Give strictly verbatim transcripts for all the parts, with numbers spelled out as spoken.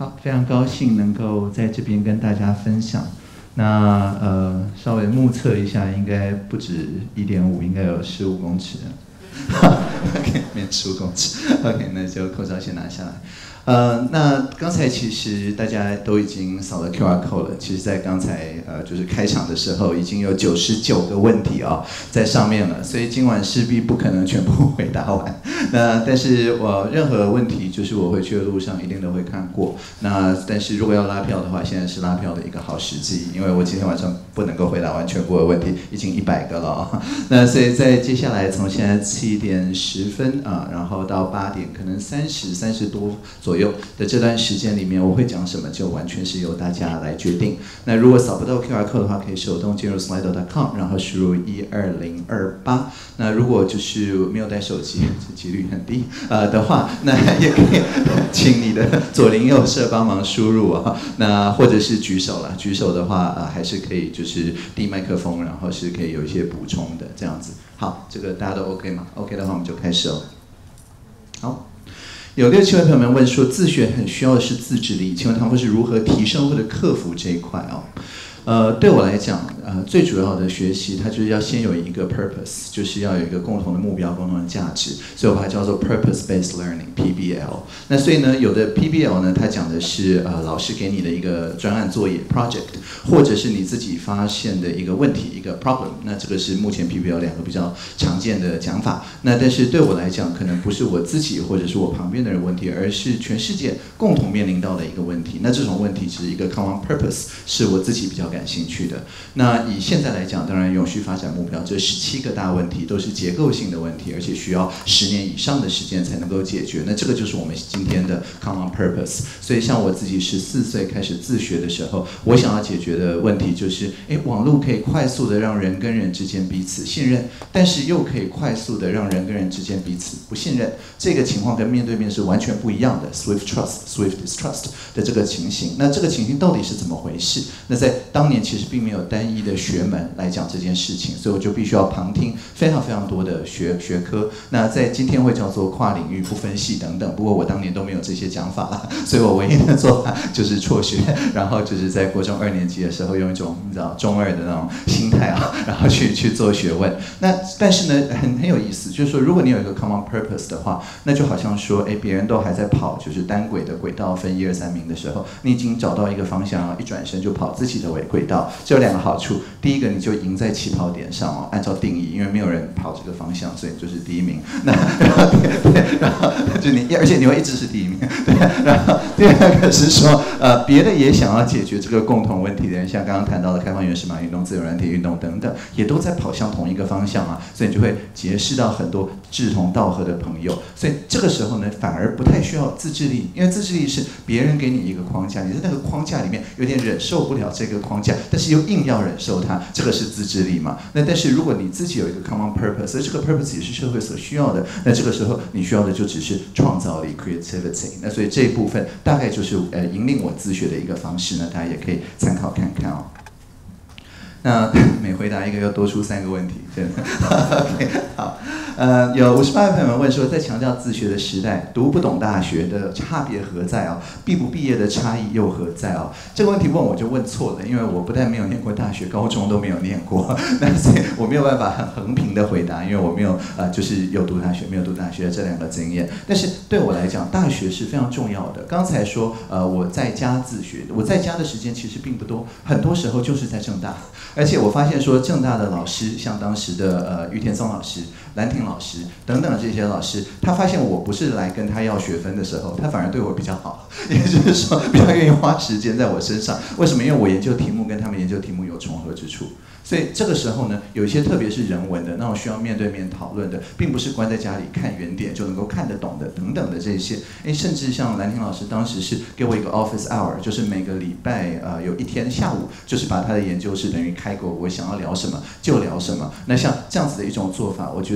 好，非常高兴能够在这边跟大家分享。那呃，稍微目测一下，应该不止一点五，应该有十五公尺。OK， 没十五公尺。OK， 那就口罩先拿下来。呃，那刚才其实大家都已经扫了 Q R code 了。其实，在刚才呃就是开场的时候，已经有九十九个问题啊、哦、在上面了，所以今晚势必不可能全部回答完。那但是我任何问题，就是我回去的路上一定都会看过。那但是如果要拉票的话，现在是拉票的一个好时机，因为我今天晚上不能够回答完全部的问题，已经一百个了、哦。那所以在接下来从现在七点十分啊，然后到八点，可能三十三十多左右。左右的这段时间里面，我会讲什么，就完全是由大家来决定。那如果扫不到 Q R code 的话，可以手动进入 slido dot com， 然后输入一二零二八。那如果就是没有带手机，这几率很低呃的话，那也可以请你的左邻右舍帮忙输入啊。那或者是举手啦，举手的话呃还是可以就是递麦克风，然后是可以有一些补充的这样子。好，这个大家都 OK 吗 ？OK 的话，我们就开始哦。好。有六七位朋友们问说，自学很需要的是自制力，请问唐夫是如何提升或者克服这一块哦？呃，对我来讲，呃，最主要的学习，它就是要先有一个 purpose， 就是要有一个共同的目标、共同的价值，所以我把它叫做 purpose-based learning（P B L）。那所以呢，有的 P B L 呢，它讲的是呃老师给你的一个专案作业 project， 或者是你自己发现的一个问题一个 problem。那这个是目前 P B L 两个比较常见的讲法。那但是对我来讲，可能不是我自己或者是我旁边的人问题，而是全世界共同面临到的一个问题。那这种问题只是一个 common purpose， 是我自己比较感兴趣的。那以现在来讲，当然永续发展目标这十七个大问题都是结构性的问题，而且需要十年以上的时间才能够解决。那这个就是我们今天的 common purpose。所以像我自己十四岁开始自学的时候，我想要解决的问题就是，哎，网络可以快速的让人跟人之间彼此信任，但是又可以快速的让人跟人之间彼此不信任。这个情况跟面对面是完全不一样的 ，Swift trust、Swift distrust 的这个情形。那这个情形到底是怎么回事？那在当年其实并没有单一的学门来讲这件事情，所以我就必须要旁听非常非常多的学学科。那在今天会叫做跨领域不分系等等，不过我当年都没有这些讲法啦，所以我唯一的做法就是辍学，然后就是在国中二年级的时候用一种你知道中二的那种心态啊，然后去去做学问。那但是呢，很很有意思，就是说如果你有一个 common purpose 的话，那就好像说，哎，别人都还在跑就是单轨的轨道分一二三名的时候，你已经找到一个方向，一转身就跑自己的轨道。这有两个好处，第一个你就赢在起跑点上哦，按照定义，因为没有人跑这个方向，所以你就是第一名。那然后对，然后就你，而且你会一直是第一名。对，然后第二个是说，呃，别的也想要解决这个共同问题的人，像刚刚谈到的开放原始码运动、自由软体运动等等，也都在跑向同一个方向啊，所以你就会结识到很多志同道合的朋友。所以这个时候呢，反而不太需要自制力，因为自制力是别人给你一个框架，你在那个框架里面有点忍受不了这个框架，但是又硬要忍受它，这个是自制力嘛？那但是如果你自己有一个 common purpose， 而这个 purpose 也是社会所需要的，那这个时候你需要的就只是创造力 creativity。那所以这一部分大概就是呃引领我自学的一个方式呢，大家也可以参考看看哦。那每回答一个又多出三个问题，真的。OK， 好。呃，有五十八位朋友们问说，在强调自学的时代，读不懂大学的差别何在啊？毕不毕业的差异又何在啊？这个问题问我就问错了，因为我不但没有念过大学，高中都没有念过，那所以我没有办法很横平的回答，因为我没有呃就是有读大学没有读大学的这两个经验。但是对我来讲，大学是非常重要的。刚才说呃我在家自学，我在家的时间其实并不多，很多时候就是在政大，而且我发现说政大的老师，像当时的呃于田松老师、兰亭老师等等这些老师，他发现我不是来跟他要学分的时候，他反而对我比较好，也就是说比较愿意花时间在我身上。为什么？因为我研究题目跟他们研究题目有重合之处。所以这个时候呢，有一些特别是人文的那种需要面对面讨论的，并不是关在家里看原点就能够看得懂的等等的这些。哎，甚至像兰亭老师当时是给我一个 office hour， 就是每个礼拜呃有一天下午，就是把他的研究室等于开过，我想要聊什么就聊什么。那像这样子的一种做法，我觉得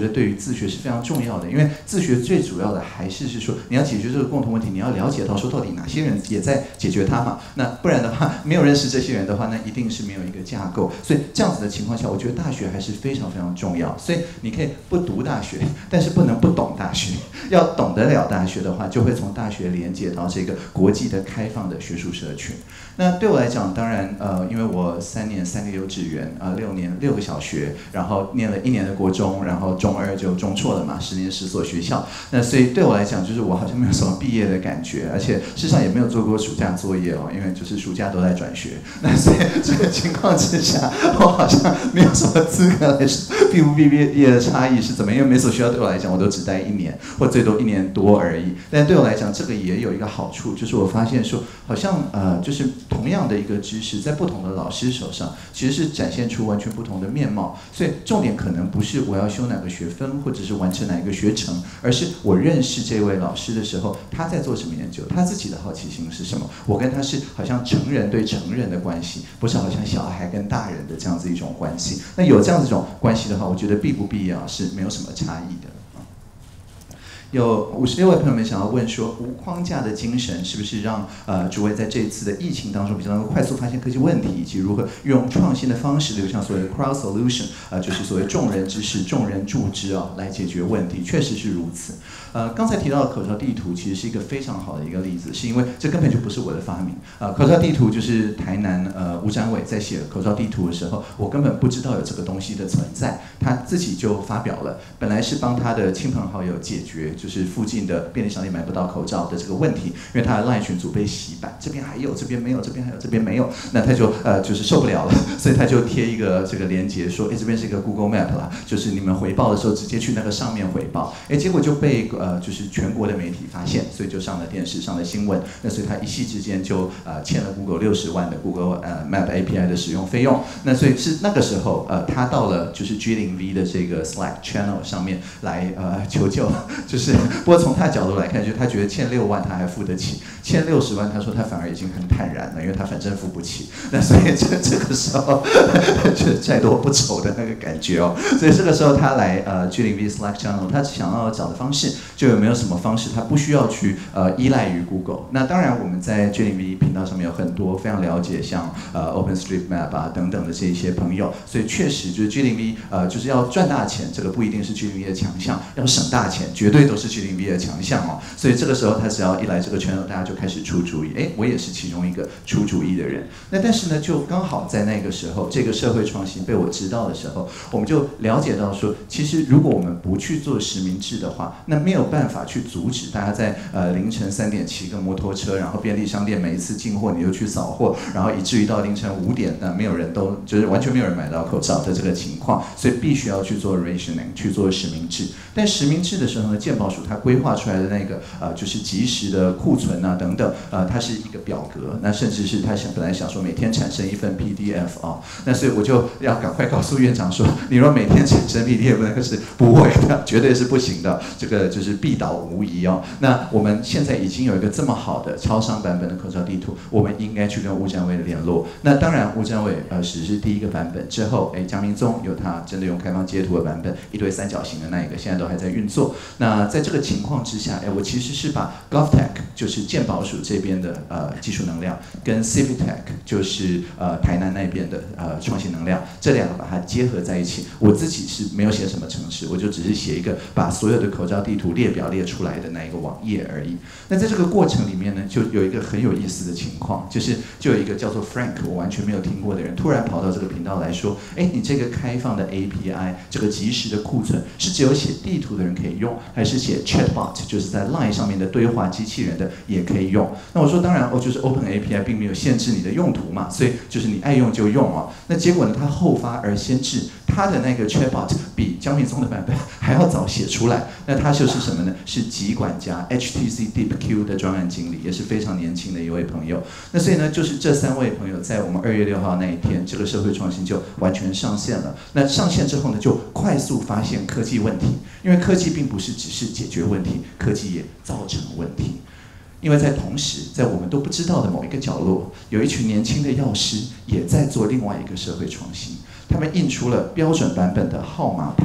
得对于自学是非常重要的，因为自学最主要的还是是说你要解决这个共同问题，你要了解到说到底哪些人也在解决它嘛。那不然的话，没有认识这些人的话，那一定是没有一个架构。所以这样子的情况下，我觉得大学还是非常非常重要。所以你可以不读大学，但是不能不懂大学。要懂得了大学的话，就会从大学连接到这个国际的开放的学术社群。那对我来讲，当然呃，因为我三年三个幼稚园，啊、呃、六年六个小学，然后念了一年的国中，然后中二就中辍了嘛，十年十所学校。那所以对我来讲，就是我好像没有什么毕业的感觉，而且事实上也没有做过暑假作业哦，因为就是暑假都在转学。那所以这个情况之下，我好像没有什么资格来说毕不毕业的差异是怎么样，因为每所学校对我来讲，我都只待一年，或最多一年多而已。但对我来讲，这个也有一个好处，就是我发现说，好像呃，就是同样的一个知识，在不同的老师手上，其实是展现出完全不同的面貌。所以重点可能不是我要修哪个学分，或者是完成哪一个学程，而是我认识这位老师的时候，他在做什么研究，他自己的好奇心是什么。我跟他是好像成人对成人的关系，不是好像小孩跟大人的这样子一种关系。那有这样子一种关系的话，我觉得毕不毕业啊是没有什么差异的。有五十六位朋友们想要问说，无框架的精神是不是让呃诸位在这一次的疫情当中比较能够快速发现科技问题，以及如何用创新的方式，流向所谓的 crowd solution， 呃，就是所谓众人之事、众人助之啊，来解决问题，确实是如此。呃，刚才提到的口罩地图其实是一个非常好的一个例子，是因为这根本就不是我的发明。呃，口罩地图就是台南呃吴展伟在写口罩地图的时候，我根本不知道有这个东西的存在，他自己就发表了，本来是帮他的亲朋好友解决。就是附近的便利商店买不到口罩的这个问题，因为他的LINE群组被洗版，这边还有，这边没有，这边还有，这边没有，那他就呃就是受不了了，所以他就贴一个这个连结说，哎这边是一个 Google Map 啦，就是你们回报的时候直接去那个上面回报，哎结果就被呃就是全国的媒体发现，所以就上了电视，上了新闻，那所以他一夕之间就呃欠了 Google 六十万的 Google 呃 Map A P I 的使用费用，那所以是那个时候呃他到了就是 G 零 V 的这个 Slack channel 上面来呃求救，就是。不过从他的角度来看，就他觉得欠六万他还付得起，欠六十万他说他反而已经很坦然了，因为他反正付不起。那所以这这个时候就债多不愁的那个感觉哦。所以这个时候他来呃 G 零 V Slack Channel， 他想要找的方式就有没有什么方式，他不需要去呃依赖于 Google。那当然我们在 G 零 V 频道上面有很多非常了解像呃 OpenStreetMap 啊等等的这一些朋友，所以确实就是 G 零 V 呃就是要赚大钱，这个不一定是 G 零 V 的强项，要省大钱绝对都是 G 零 V 的强项哦。所以这个时候他只要一来这个 channel， 大家就开始出主意，哎，我也是其中一个出主意的人。那但是呢，就刚好在那个时候，这个社会创新被我知道的时候，我们就了解到说，其实如果我们不去做实名制的话，那没有办法去阻止大家在呃凌晨三点骑个摩托车，然后便利商店每一次进货你就去扫货，然后以至于到凌晨五点，那没有人都就是完全没有人买到口罩的这个情况，所以必须要去做 rationing， 去做实名制。但实名制的时候呢，健保署它规划出来的那个呃就是即时的库存啊等等，呃它是一个表格，那甚至是他想本来想说每天产生一份 P D F 啊，那所以我就要赶快告诉院长说，你若每天产生 P D F 那个是不会的，绝对是不行的，这个就是必倒无疑哦。那我们现在已经有一个这么好的超商版本的口罩地图，我们应该去跟吴展伟联络。那当然吴展伟呃只是第一个版本，之后哎江明宗有他真的用开放截图的版本，一堆三角形的那一个，现在都还在运作。那在这个情况之下，哎我其实是把 GovTech 就是健保署这边的呃技术能量，跟 Civitech 就是呃台南那边的呃创新能量，这两个把它结合在一起。我自己是没有写什么程式，我就只是写一个把所有的口罩地图列表列出来的那一个网页而已。那在这个过程里面呢，就有一个很有意思的情况，就是就有一个叫做 Frank 我完全没有听过的人，突然跑到这个频道来说，哎，你这个开放的 A P I 这个即时的库存是只有写地图的人可以用，还是写 Chatbot 就是在 LINE 上面的对话机器人的也可以用？那我说当然，哦，就是 Open A P I 并没有限制你的用途嘛，所以就是你爱用就用哦。那结果呢，他后发而先至，他的那个 Chatbot 比江敏松的版本还要早写出来。那他就是什么呢？是疾管家 H T C DeepQ 的专案经理，也是非常年轻的一位朋友。那所以呢，就是这三位朋友在我们二月六号那一天，这个社会创新就完全上线了。那上线之后呢，就快速发现科技问题，因为科技并不是只是解决问题，科技也造成问题。因为在同时，在我们都不知道的某一个角落，有一群年轻的药师也在做另外一个社会创新。他们印出了标准版本的号码牌，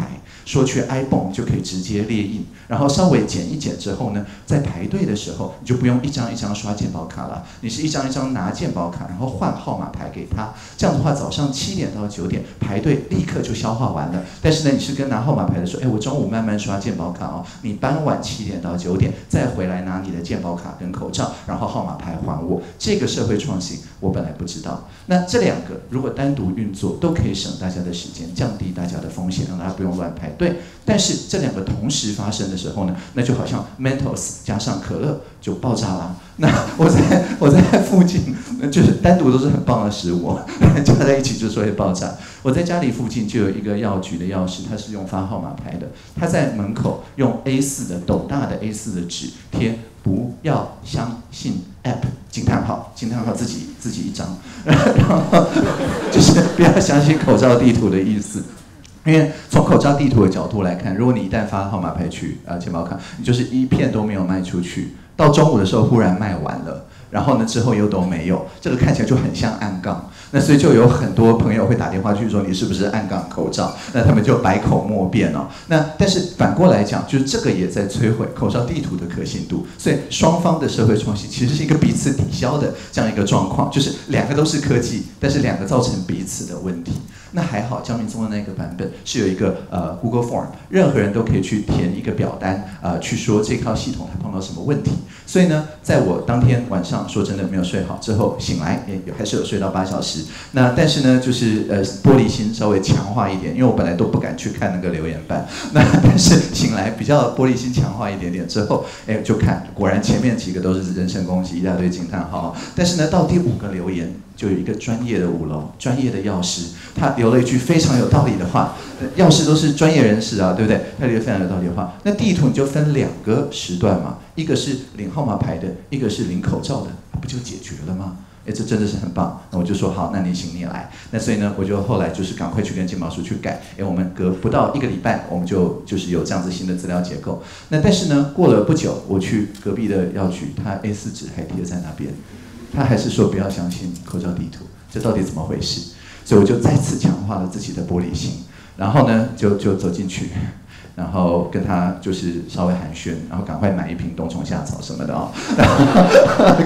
说去 iPhone 就可以直接列印，然后稍微剪一剪之后呢，在排队的时候你就不用一张一张刷健保卡了，你是一张一张拿健保卡，然后换号码牌给他。这样的话，早上七点到九点排队立刻就消化完了。但是呢，你是跟拿号码牌的说，哎，我中午慢慢刷健保卡哦，你傍晚七点到九点再回来拿你的健保卡跟口罩，然后号码牌还我。这个社会创新我本来不知道。那这两个如果单独运作，都可以省大家的时间，降低大家的风险，让大家不用乱排队。但是这两个同时发生的时候呢，那就好像 Mentos 加上可乐就爆炸了。那我在我在附近，就是单独都是很棒的食物，加在一起就是会爆炸。我在家里附近就有一个药局的药师，他是用发号码牌的，他在门口用 A 四 的斗大的 A 四 的纸贴不要相信 App 惊叹号惊叹号自己自己一张，然后就是不要相信口罩地图的意思。因为从口罩地图的角度来看，如果你一旦发号码牌去啊健保卡，你就是一片都没有卖出去，到中午的时候忽然卖完了，然后呢之后又都没有，这个看起来就很像暗杠。那所以就有很多朋友会打电话去说你是不是暗杠口罩，那他们就百口莫辩哦。那但是反过来讲，就是这个也在摧毁口罩地图的可信度。所以双方的社会创新其实是一个彼此抵消的这样一个状况，就是两个都是科技，但是两个造成彼此的问题。那还好，江明宗的那个版本是有一个呃 Google Form， 任何人都可以去填一个表单，呃，去说这套系统它碰到什么问题。所以呢，在我当天晚上说真的没有睡好之后醒来，也还是有睡到八小时。那但是呢，就是呃玻璃心稍微强化一点，因为我本来都不敢去看那个留言板。那但是醒来比较玻璃心强化一点点之后，哎，就看果然前面几个都是人身攻击，一大堆惊叹号。但是呢，到第五个留言。就有一个专业的五楼专业的药师，他留了一句非常有道理的话。药师都是专业人士啊，对不对？他留了非常有道理的话。那地图你就分两个时段嘛，一个是领号码牌的，一个是领口罩的，不就解决了吗？哎，这真的是很棒。那我就说好，那你请你来。那所以呢，我就后来就是赶快去跟健保署去改。哎，我们隔不到一个礼拜，我们就就是有这样子新的资料结构。那但是呢，过了不久，我去隔壁的药局，他 A 四 纸还贴在那边。他还是说不要相信口罩地图，这到底怎么回事？所以我就再次强化了自己的玻璃心，然后呢，就就走进去，然后跟他就是稍微寒暄，然后赶快买一瓶冬虫夏草什么的哦，然后,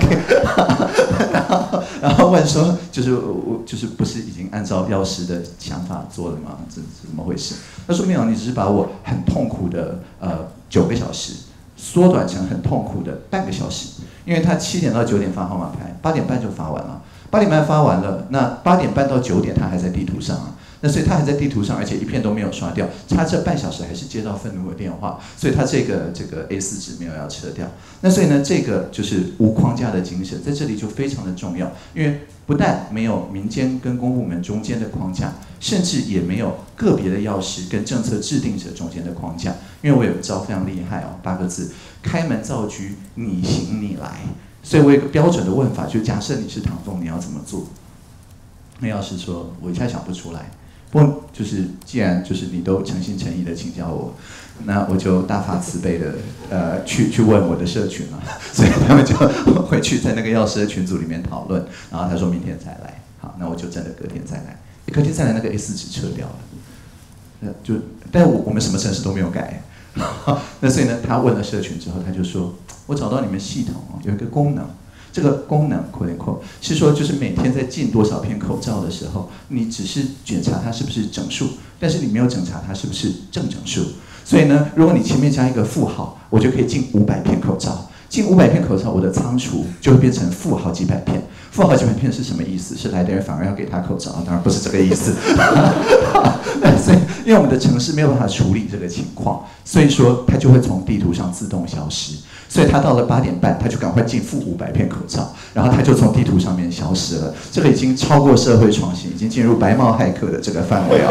okay, 然后, 然后问说，就是我就是不是已经按照药师的想法做了吗？这是怎么回事？他说没有，你只是把我很痛苦的呃九个小时缩短成很痛苦的半个小时。因为他七点到九点发号码牌，八点半就发完了。八点半发完了，那八点半到九点他还在地图上啊。那所以他还在地图上，而且一片都没有刷掉。他这半小时还是接到愤怒的电话，所以他这个这个 A 四 纸没有要撤掉。那所以呢，这个就是无框架的精神，在这里就非常的重要，因为不但没有民间跟公部门中间的框架，甚至也没有个别的药师跟政策制定者中间的框架。因为我有一招非常厉害哦，八个字：开门造车，你行你来。所以我有一个标准的问法，就假设你是唐凤，你要怎么做？那药师说，我一下想不出来。不过就是既然就是你都诚心诚意的请教我，那我就大发慈悲的呃去去问我的社群了，所以他们就回去在那个药师的群组里面讨论，然后他说明天再来，好，那我就真的隔天再来，隔天再来那个 A 四 纸撤掉了，那就但我我们什么程式都没有改，那所以呢，他问了社群之后，他就说，我找到你们系统哦有一个功能。这个功能 quote unquote 是说，就是每天在进多少片口罩的时候，你只是检查它是不是整数，但是你没有检查它是不是正整数。所以呢，如果你前面加一个负号，我就可以进五百片口罩。进五百片口罩，我的仓储就会变成负好几百片。负好几百片是什么意思？是来的人反而要给他口罩？当然不是这个意思。所以，因为我们的城市没有办法处理这个情况，所以说它就会从地图上自动消失。所以他到了八点半，他就赶快进负五百片口罩，然后他就从地图上面消失了。这个已经超过社会创新，已经进入白帽骇客的这个范围啊。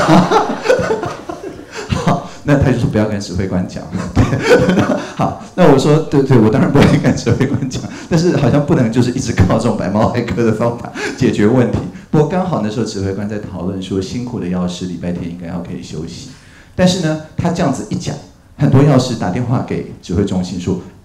好，那他就说不要跟指挥官讲。好，那我说对对，我当然不会跟指挥官讲，但是好像不能就是一直靠这种白帽骇客的方法解决问题。不过刚好那时候指挥官在讨论说，辛苦的药师礼拜天应该要可以休息，但是呢，他这样子一讲。很多药师打电话给指挥中心说：“哎，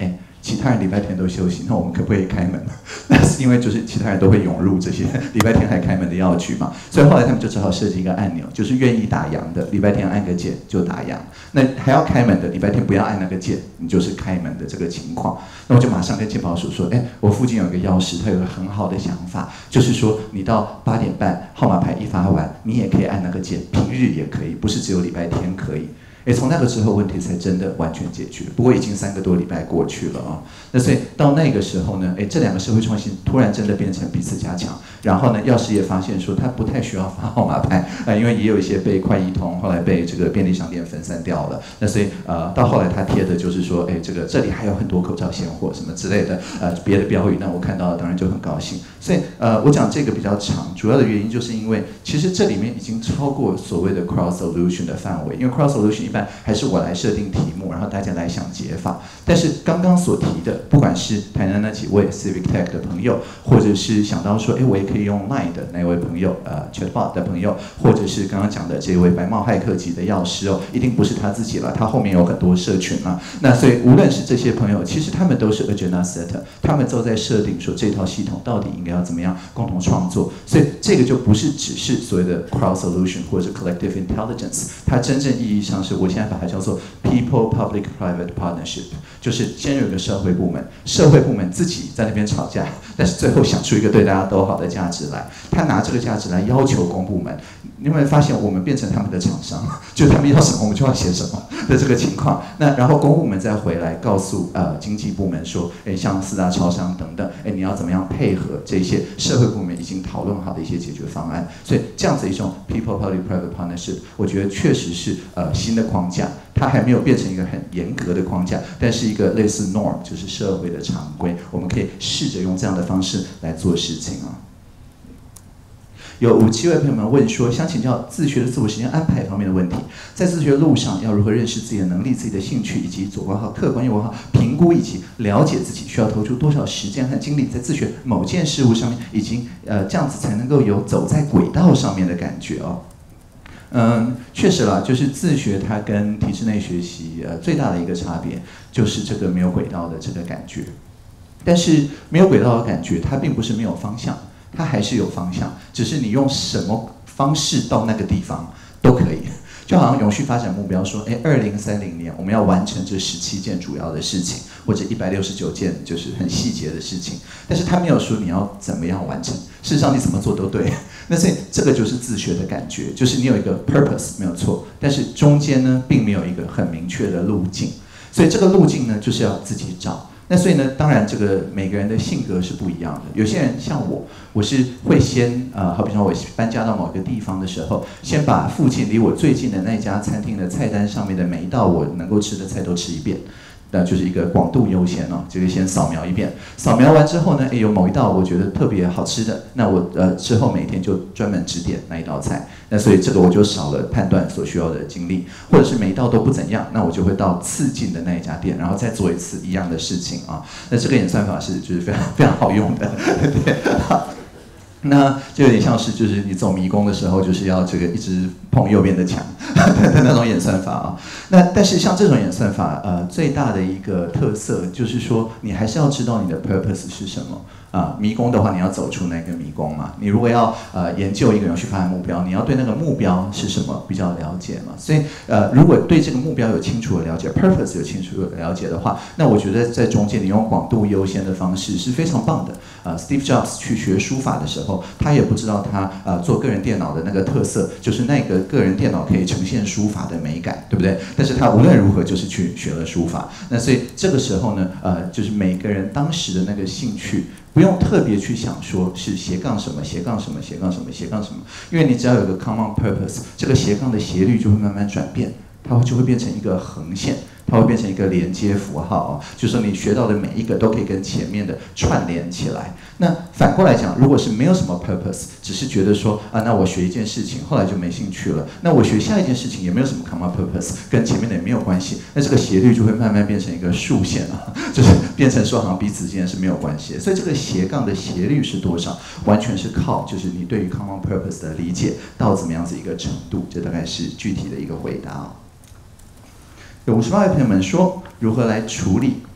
其他人礼拜天都休息，那我们可不可以开门呢？那是因为就是其他人都会涌入这些礼拜天还开门的药局嘛，所以后来他们就只好设计一个按钮，就是愿意打烊的礼拜天按个键就打烊，那还要开门的礼拜天不要按那个键，你就是开门的这个情况。那我就马上跟健保署说，哎，我附近有一个药师，他有个很好的想法，就是说你到八点半号码牌一发完，你也可以按那个键，平日也可以，不是只有礼拜天可以。哎，从那个之后问题才真的完全解决。不过已经三个多礼拜过去了啊，那所以到那个时候呢，哎，这两个社会创新突然真的变成彼此加强。然后呢，药师也发现说他不太需要发号码牌啊、呃，因为也有一些被快易通后来被这个便利商店分散掉了。那所以呃，到后来他贴的就是说，哎，这个这里还有很多口罩现货什么之类的呃别的标语，那我看到了当然就很高兴。所以呃，我讲这个比较长，主要的原因就是因为其实这里面已经超过所谓的 cross solution 的范围，因为 cross solution 一般还是我来设定题目，然后大家来想解法。但是刚刚所提的，不管是台南那几位 Civic Tech 的朋友，或者是想到说，哎，我也可以用 Line 的那位朋友，呃 Chatbot 的朋友，或者是刚刚讲的这位白帽骇客级的药师哦，一定不是他自己了，他后面有很多社群啊。那所以无论是这些朋友，其实他们都是 agenda setter， 他们都在设定说这套系统到底应该要怎么样共同创作。所以这个就不是只是所谓的 cross solution 或者是 collective intelligence， 它真正意义上是我现在把它叫做 people public private partnership， 就是先有一个社会部门，社会部门自己在那边吵架，但是最后想出一个对大家都好的价值来，他拿这个价值来要求公部门。你有没有发现我们变成他们的厂商，就他们要什么我们就要写什么的这个情况？那然后公部门再回来告诉呃经济部门说，哎，像四大超商等等，哎，你要怎么样配合这些社会部门已经讨论好的一些解决方案？所以这样子一种 people public private partnership， 我觉得确实是呃新的框架，它还没有变成一个很严格的框架，但是一个类似 norm， 就是社会的常规，我们可以试着用这样的方式来做事情啊。有五七位朋友们问说，想请教自学的自我时间安排方面的问题，在自学路上要如何认识自己的能力、自己的兴趣，以及左括号客观右括号评估以及了解自己需要投出多少时间和精力在自学某件事物上面，以及呃这样子才能够有走在轨道上面的感觉哦。嗯，确实啦，就是自学它跟体制内学习呃最大的一个差别就是这个没有轨道的这个感觉，但是没有轨道的感觉，它并不是没有方向。它还是有方向，只是你用什么方式到那个地方都可以。就好像永续发展目标说，哎，二零三零年我们要完成这十七件主要的事情，或者一百六十九件就是很细节的事情，但是他没有说你要怎么样完成。事实上你怎么做都对。那所以这个就是自学的感觉，就是你有一个 purpose 没有错，但是中间呢并没有一个很明确的路径，所以这个路径呢就是要自己找。那所以呢，当然这个每个人的性格是不一样的。有些人像我，我是会先呃，好比说我搬家到某个地方的时候，先把附近离我最近的那家餐厅的菜单上面的每一道我能够吃的菜都吃一遍。那就是一个广度优先哦，这个先扫描一遍。扫描完之后呢，诶，有某一道我觉得特别好吃的，那我呃之后每天就专门只点那一道菜。那所以这个我就少了判断所需要的精力，或者是每一道都不怎样，那我就会到次近的那一家店，然后再做一次一样的事情啊。那这个演算法是就是非常非常好用的，对。那就有点像是，就是你走迷宫的时候，就是要这个一直碰右边的墙的那种演算法啊。那但是像这种演算法，呃，最大的一个特色就是说，你还是要知道你的 purpose 是什么。啊，迷宫的话，你要走出那个迷宫嘛。你如果要呃研究一个永续发展目标，你要对那个目标是什么比较了解嘛。所以呃，如果对这个目标有清楚的了解 ，purpose 有清楚的了解的话，那我觉得在中间你用广度优先的方式是非常棒的。呃 ，Steve Jobs 去学书法的时候，他也不知道他呃做个人电脑的那个特色，就是那个个人电脑可以呈现书法的美感，对不对？但是他无论如何就是去学了书法。那所以这个时候呢，呃，就是每个人当时的那个兴趣。不用特别去想说是斜杠什么斜杠什么斜杠什么斜杠什么，因为你只要有个 common purpose， 这个斜杠的斜率就会慢慢转变，它就会变成一个横线，它会变成一个连接符号，就是说你学到的每一个都可以跟前面的串联起来。那反过来讲，如果是没有什么 purpose， 只是觉得说啊，那我学一件事情，后来就没兴趣了，那我学下一件事情也没有什么 common purpose， 跟前面的也没有关系，那这个斜率就会慢慢变成一个竖线啊，就是变成说好像彼此之间是没有关系的。所以这个斜杠的斜率是多少，完全是靠就是你对于 common purpose 的理解到怎么样子一个程度，这大概是具体的一个回答哦。有五十八位朋友们说，如何来处理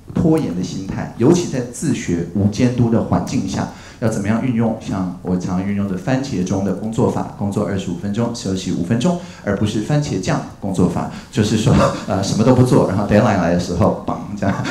拖延的心态，尤其在自学无监督的环境下，要怎么样运用像我常运用的番茄钟的工作法，工作二十五分钟，休息五分钟，而不是番茄酱工作法，就是说呃什么都不做，然后 deadline 来的时候，绑这样。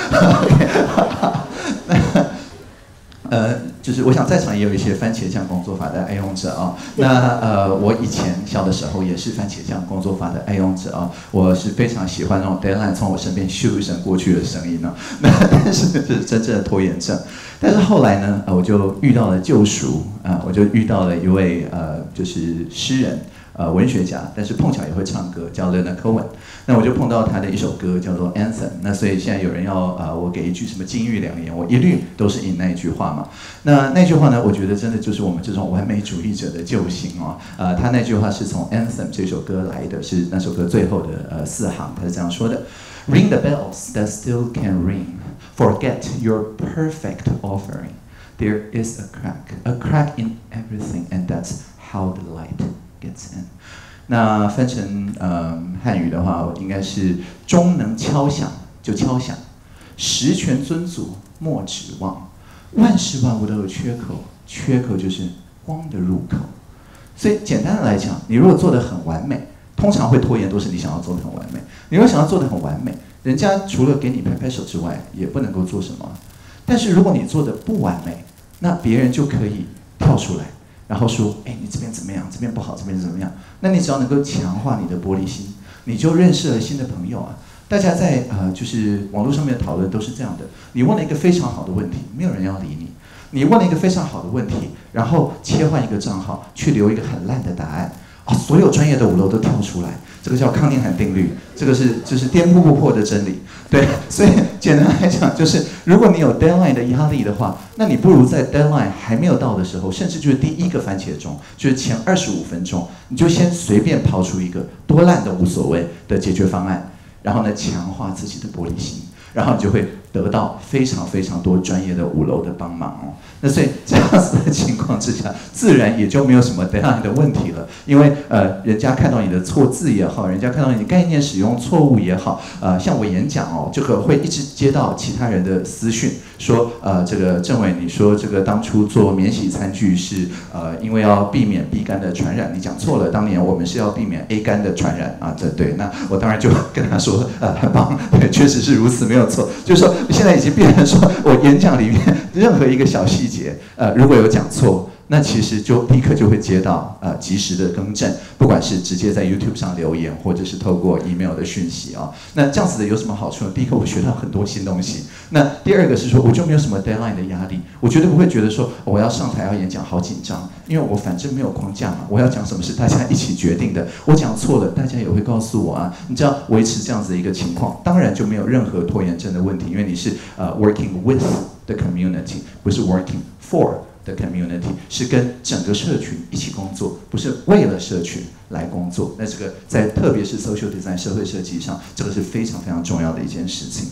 呃，就是我想在场也有一些番茄酱工作法的爱用者啊。那呃，我以前小的时候也是番茄酱工作法的爱用者啊。我是非常喜欢那种 deadline 从我身边咻一声过去的声音呢。那但是是真正的拖延症。但是后来呢，呃，我就遇到了救赎啊、呃，我就遇到了一位呃，就是诗人。呃，文学家，但是碰巧也会唱歌，叫 Leonard Cohen。那我就碰到他的一首歌叫做 Anthem。那所以现在有人要呃，我给一句什么金玉良言，我一律都是引那一句话嘛。那那句话呢，我觉得真的就是我们这种完美主义者的救星哦。呃，他那句话是从 Anthem 这首歌来的，是那首歌最后的呃四行，他是这样说的 ：Ring the bells that still can ring, forget your perfect offering. There is a crack, a crack in everything, and that's how the light.Gets in， 那翻成呃汉语的话，应该是钟能敲响就敲响，十全尊祖莫指望，万事万物都有缺口，缺口就是光的入口。所以简单的来讲，你如果做得很完美，通常会拖延都是你想要做得很完美。你如果想要做得很完美，人家除了给你拍拍手之外，也不能够做什么。但是如果你做得不完美，那别人就可以跳出来。然后说，哎，你这边怎么样？这边不好，这边怎么样？那你只要能够强化你的玻璃心，你就认识了新的朋友啊。大家在呃，就是网络上面的讨论都是这样的：你问了一个非常好的问题，没有人要理你；你问了一个非常好的问题，然后切换一个账号，去留一个很烂的答案，啊，所有专业的五楼都跳出来。这个叫康宁汉定律，这个是就是颠扑不破的真理。对，所以简单来讲，就是如果你有 deadline 的压力的话，那你不如在 deadline 还没有到的时候，甚至就是第一个番茄钟，就是前二十五分钟，你就先随便抛出一个多烂都无所谓的解决方案，然后呢，强化自己的玻璃心，然后你就会得到非常非常多专业的五楼的帮忙哦。那所以这样子的情况之下，自然也就没有什么 deadline 的问题了，因为呃，人家看到你的错字也好，人家看到你概念使用错误也好，呃，像我演讲哦，这个会一直接到其他人的私讯，说呃，这个政委，你说这个当初做免洗餐具是呃，因为要避免 B 肝的传染，你讲错了，当年我们是要避免 A 肝的传染啊，这对，那我当然就跟他说，呃，很棒，对，确实是如此，没有错，就是说现在已经变成说我演讲里面任何一个小细节，呃，如果有讲错，那其实就立刻就会接到呃及时的更正，不管是直接在 YouTube 上留言，或者是透过 email 的讯息啊、哦。那这样子的有什么好处呢？第一个，我学到很多新东西。那第二个是说，我就没有什么 deadline 的压力，我绝对不会觉得说、哦、我要上台要演讲好紧张，因为我反正没有框架嘛，我要讲什么是大家一起决定的，我讲错了，大家也会告诉我啊。你只要维持这样子的一个情况，当然就没有任何拖延症的问题，因为你是呃 working with the community， 不是 working for the community， 是跟整个社群一起工作，不是为了社群来工作。那这个在特别是 social design 社会设计上，这个是非常非常重要的一件事情。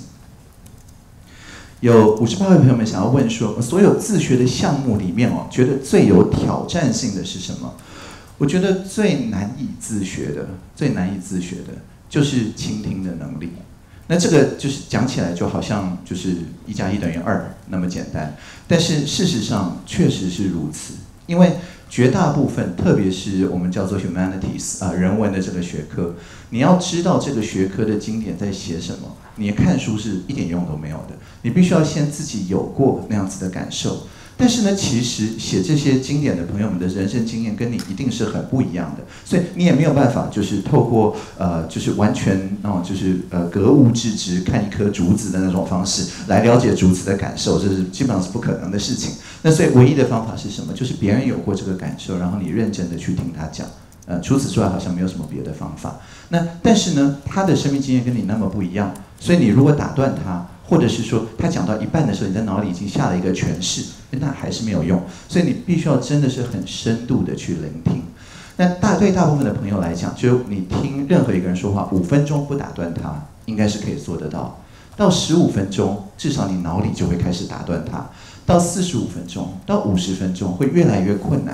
有五十八位朋友们想要问说，所有自学的项目里面哦，觉得最有挑战性的是什么？我觉得最难以自学的，最难以自学的就是倾听的能力。那这个就是讲起来就好像就是一加一等于二那么简单，但是事实上确实是如此，因为绝大部分，特别是我们叫做 humanities 啊、呃、人文的这个学科，你要知道这个学科的经典在写什么，你看书是一点用都没有的，你必须要先自己有过那样子的感受。但是呢，其实写这些经典的朋友们的人生经验跟你一定是很不一样的，所以你也没有办法就是透过呃就是完全哦就是呃格物致知看一棵竹子的那种方式来了解竹子的感受，这是基本上是不可能的事情。那所以唯一的方法是什么？就是别人有过这个感受，然后你认真的去听他讲。呃，除此之外好像没有什么别的方法。那但是呢，他的生命经验跟你那么不一样，所以你如果打断他，或者是说他讲到一半的时候，你在脑里已经下了一个诠释，那还是没有用。所以你必须要真的是很深度的去聆听。那大对大部分的朋友来讲，就你听任何一个人说话，五分钟不打断他，应该是可以做得到。到十五分钟，至少你脑里就会开始打断他。到四十五分钟，到五十分钟会越来越困难。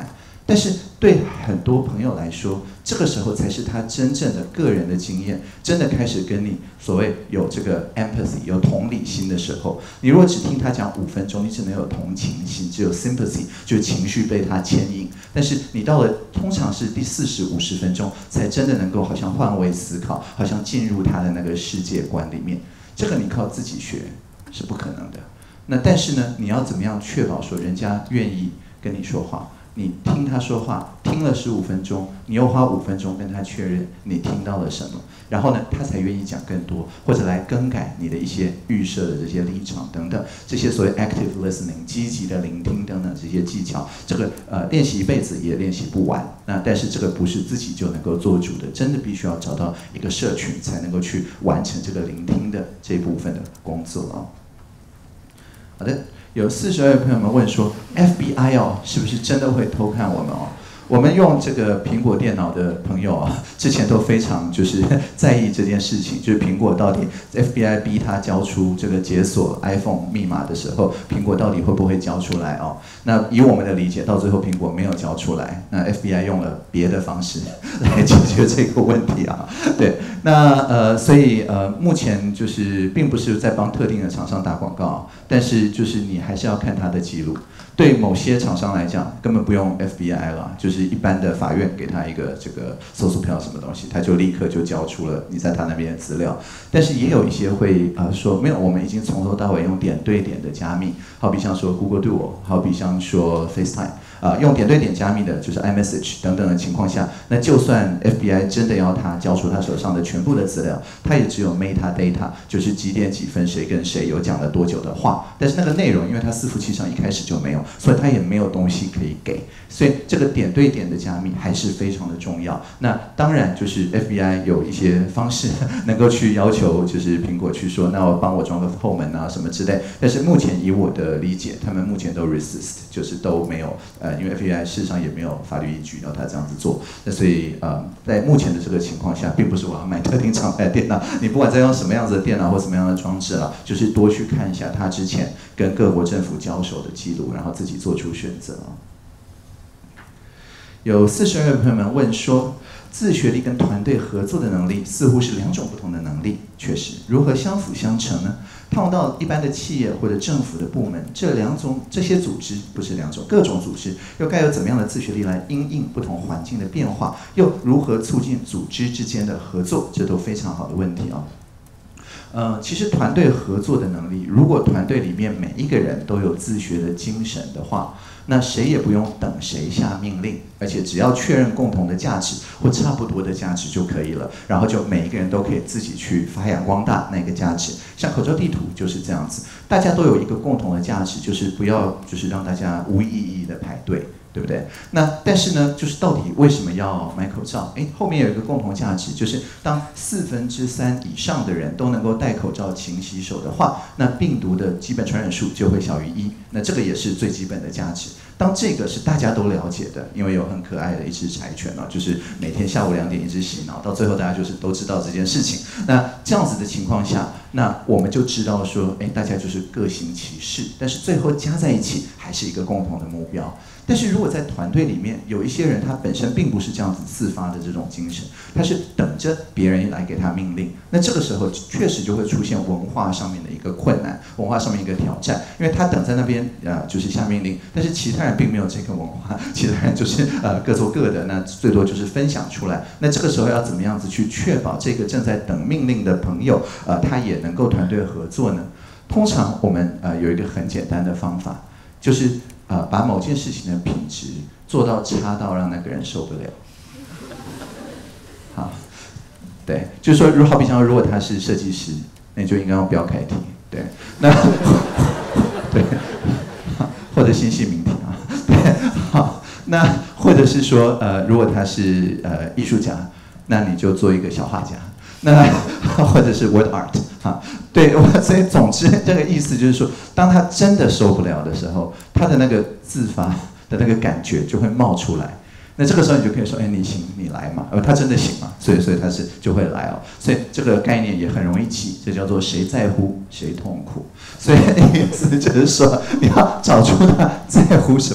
但是对很多朋友来说，这个时候才是他真正的个人的经验，真的开始跟你所谓有这个 empathy 有同理心的时候。你如果只听他讲五分钟，你只能有同情心，只有 sympathy， 就是情绪被他牵引。但是你到了通常是第四十五十分钟，才真的能够好像换位思考，好像进入他的那个世界观里面。这个你靠自己学是不可能的。那但是呢，你要怎么样确保说人家愿意跟你说话？你听他说话，听了十五分钟，你又花五分钟跟他确认你听到了什么，然后呢，他才愿意讲更多，或者来更改你的一些预设的这些立场等等，这些所谓 active listening 积极的聆听等等这些技巧，这个呃练习一辈子也练习不完。那但是这个不是自己就能够做主的，真的必须要找到一个社群，才能够去完成这个聆听的这部分的工作啊。好的。有四十二位朋友们问说 ，F B I 哦，是不是真的会偷看我们哦？我们用这个苹果电脑的朋友啊，之前都非常就是在意这件事情，就是苹果到底 F B I 逼他交出这个解锁 iPhone 密码的时候，苹果到底会不会交出来哦？那以我们的理解，到最后苹果没有交出来，那 F B I 用了别的方式来解决这个问题啊。对，那呃，所以呃，目前就是并不是在帮特定的厂商打广告，但是就是你还是要看它的记录。对某些厂商来讲，根本不用 F B I 了，就是一般的法院给他一个这个搜索票什么东西，他就立刻就交出了你在他那边的资料。但是也有一些会啊、呃、说，没有，我们已经从头到尾用点对点的加密，好比像说 Google Duo， 好比像说 FaceTime。啊、呃，用点对点加密的，就是 iMessage 等等的情况下，那就算 F B I 真的要他交出他手上的全部的资料，他也只有 metadata， 就是几点几分谁跟谁有讲了多久的话，但是那个内容，因为他伺服器上一开始就没有，所以他也没有东西可以给，所以这个点对点的加密还是非常的重要。那当然就是 F B I 有一些方式能够去要求，就是苹果去说，那我帮我装个后门啊什么之类，但是目前以我的理解，他们目前都 resist， 就是都没有呃。因为 F B I 事实上也没有法律依据要他这样子做，那所以呃，在目前的这个情况下，并不是我要买特定厂牌的电脑，你不管在用什么样子的电脑或什么样的装置啊，就是多去看一下他之前跟各国政府交手的记录，然后自己做出选择啊。有四十二位朋友们问说，自学力跟团队合作的能力似乎是两种不同的能力，确实，如何相辅相成呢？套到一般的企业或者政府的部门，这两种这些组织不是两种，各种组织又该有怎么样的自学力来因应不同环境的变化？又如何促进组织之间的合作？这都非常好的问题啊。呃，其实团队合作的能力，如果团队里面每一个人都有自学的精神的话，那谁也不用等谁下命令，而且只要确认共同的价值或差不多的价值就可以了，然后就每一个人都可以自己去发扬光大那个价值。像口罩地图就是这样子，大家都有一个共同的价值，就是不要就是让大家无意义的排队。对不对？那但是呢，就是到底为什么要买口罩？哎，后面有一个共同价值，就是当四分之三以上的人都能够戴口罩、勤洗手的话，那病毒的基本传染数就会小于一。那这个也是最基本的价值。当这个是大家都了解的，因为有很可爱的一只柴犬哦，就是每天下午两点一直洗脑，到最后大家就是都知道这件事情。那这样子的情况下，那我们就知道说，哎，大家就是各行其事，但是最后加在一起还是一个共同的目标。但是如果在团队里面有一些人，他本身并不是这样子自发的这种精神，他是等着别人来给他命令，那这个时候确实就会出现文化上面的一个困难，文化上面一个挑战，因为他等在那边呃就是下命令，但是其他人并没有这个文化，其他人就是呃各做各的，那最多就是分享出来。那这个时候要怎么样子去确保这个正在等命令的朋友，呃他也能够团队合作呢？通常我们呃有一个很简单的方法，就是呃把某件事情的品质做到差到让那个人受不了。好，对，就是说，如好比像如果他是设计师，那你就应该用标楷体，对，那对，或者新细明体啊，对，好，那或者是说呃如果他是呃艺术家，那你就做一个小画家。那或者是 word art 哈，对，所以总之这个意思就是说，当他真的受不了的时候，他的那个自发的那个感觉就会冒出来。那这个时候你就可以说，哎，你行，你来嘛，呃，他真的行嘛，所以所以他是就会来哦。所以这个概念也很容易记，这叫做谁在乎谁痛苦。所以意思就是说，你要找出他在乎什么，那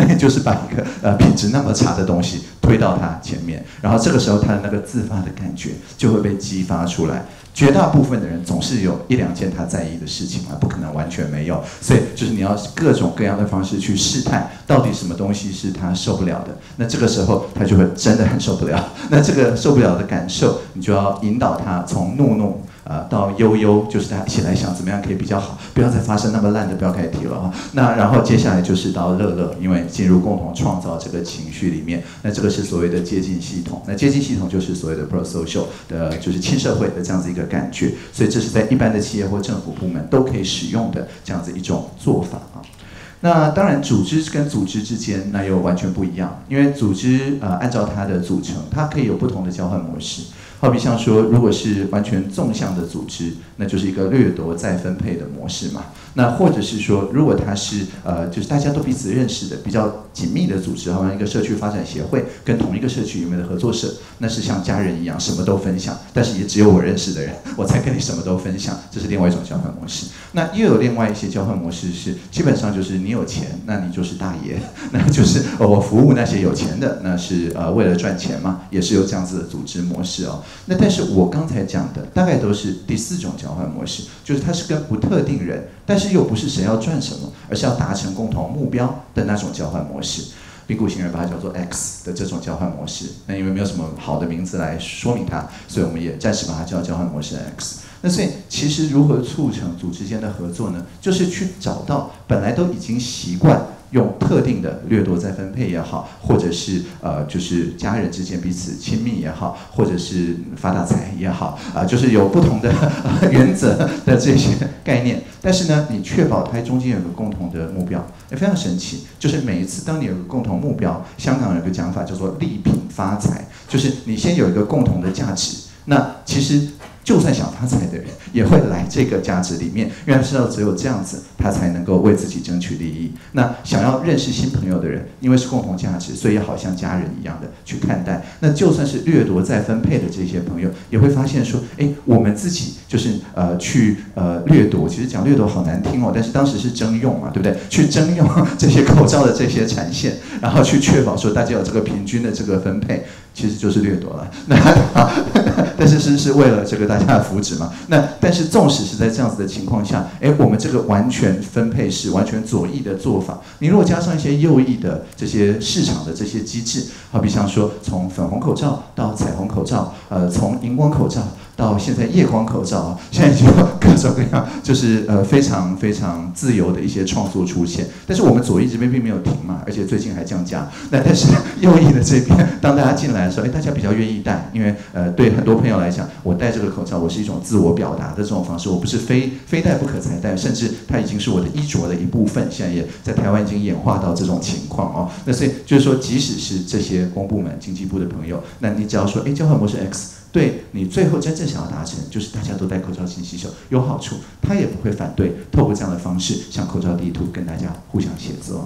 那你就是把一个呃品质那么差的东西推到他前面，然后这个时候他的那个自发的感觉就会被激发出来。绝大部分的人总是有一两件他在意的事情嘛，不可能完全没有，所以就是你要各种各样的方式去试探，到底什么东西是他受不了的。那这个时候他就会真的很受不了。那这个受不了的感受，你就要引导他从怒怒啊、呃、到悠悠，就是他一起来想怎么样可以比较好，不要再发生那么烂的，不要开始提了啊。那然后接下来就是到乐乐，因为进入共同创造这个情绪里面，那这个是所谓的接近系统。那接近系统就是所谓的 prosocial 的，就是亲社会的这样子一个感觉。所以这是在一般的企业或政府部门都可以使用的这样子一种做法啊。那当然，组织跟组织之间那又完全不一样，因为组织呃按照它的组成，它可以有不同的交换模式。好比像说，如果是完全纵向的组织，那就是一个掠夺再分配的模式嘛。那或者是说，如果它是呃，就是大家都彼此认识的比较紧密的组织，好像一个社区发展协会跟同一个社区里面的合作社，那是像家人一样，什么都分享，但是也只有我认识的人，我才跟你什么都分享，这是另外一种交换模式。那又有另外一些交换模式是，基本上就是你有钱，那你就是大爷，那就是呃我服务那些有钱的，那是呃为了赚钱嘛，也是有这样子的组织模式哦。那但是我刚才讲的大概都是第四种交换模式，就是它是跟不特定人，但是又不是谁要赚什么，而是要达成共同目标的那种交换模式。冰谷行人把它叫做 X 的这种交换模式。那因为没有什么好的名字来说明它，所以我们也暂时把它叫交换模式 X。那所以其实如何促成组织间的合作呢？就是去找到本来都已经习惯用特定的掠夺再分配也好，或者是呃就是家人之间彼此亲密也好，或者是发大财也好，啊、呃、就是有不同的、呃、原则的这些概念。但是呢，你确保它中间有个共同的目标，也非常神奇。就是每一次当你有个共同目标，香港有个讲法叫做利品发财，就是你先有一个共同的价值，那其实就算想发财的人也会来这个价值里面，因为他知道只有这样子，他才能够为自己争取利益。那想要认识新朋友的人，因为是共同价值，所以好像家人一样的去看待。那就算是掠夺再分配的这些朋友，也会发现说，哎，我们自己就是呃去呃掠夺，其实讲掠夺好难听哦，但是当时是征用嘛，对不对？去征用这些口罩的这些产线，然后去确保说大家有这个平均的这个分配。其实就是掠夺了，那但是是是为了这个大家的福祉嘛。那但是纵使是在这样子的情况下，哎，我们这个完全分配式、完全左翼的做法，你如果加上一些右翼的这些市场的这些机制，好比像说从粉红口罩到彩虹口罩，呃，从荧光口罩到现在夜光口罩，现在已经有各种各样，就是呃非常非常自由的一些创作出现。但是我们左翼这边并没有停嘛，而且最近还降价。那但是右翼的这边，当大家进来的时候，哎，大家比较愿意戴，因为呃对很多朋友来讲，我戴这个口罩，我是一种自我表达的这种方式，我不是非非戴不可才戴，甚至它已经是我的衣着的一部分。现在也在台湾已经演化到这种情况哦。那所以就是说，即使是这些公部门、经济部的朋友，那你只要说，哎，交换模式 X。对你最后真正想要达成，就是大家都戴口罩勤洗手，有好处，他也不会反对。透过这样的方式，像口罩地图跟大家互相协作。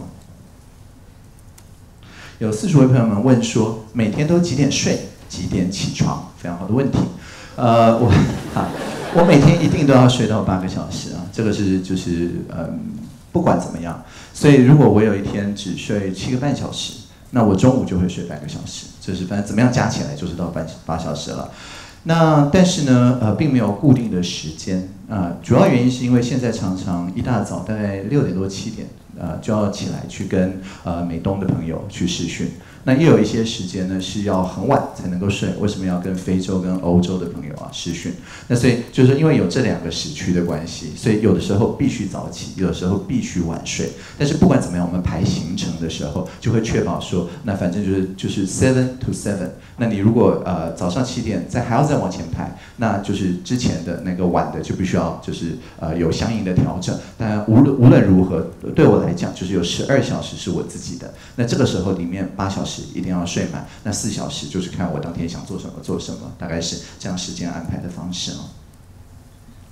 有四十位朋友们问说，每天都几点睡，几点起床？非常好的问题。呃，我啊，我每天一定都要睡到八个小时啊，这个是就是嗯，不管怎么样。所以如果我有一天只睡七个半小时，那我中午就会睡半个小时，就是反正怎么样加起来就是到半八小时了。那但是呢，呃，并没有固定的时间啊、呃，主要原因是因为现在常常一大早大概六点多七点，呃，就要起来去跟呃美东的朋友去视讯。那也有一些时间呢是要很晚才能够睡，为什么要跟非洲跟欧洲的朋友啊视讯？那所以就是因为有这两个时区的关系，所以有的时候必须早起，有的时候必须晚睡。但是不管怎么样，我们排行程的时候就会确保说，那反正就是就是 seven to seven。那你如果呃早上七点再还要再往前排，那就是之前的那个晚的就必须要就是呃有相应的调整。但无论无论如何，对我来讲就是有十二小时是我自己的。那这个时候里面八小时一定要睡满，那四小时就是看我当天想做什么做什么，大概是这样时间安排的方式哦。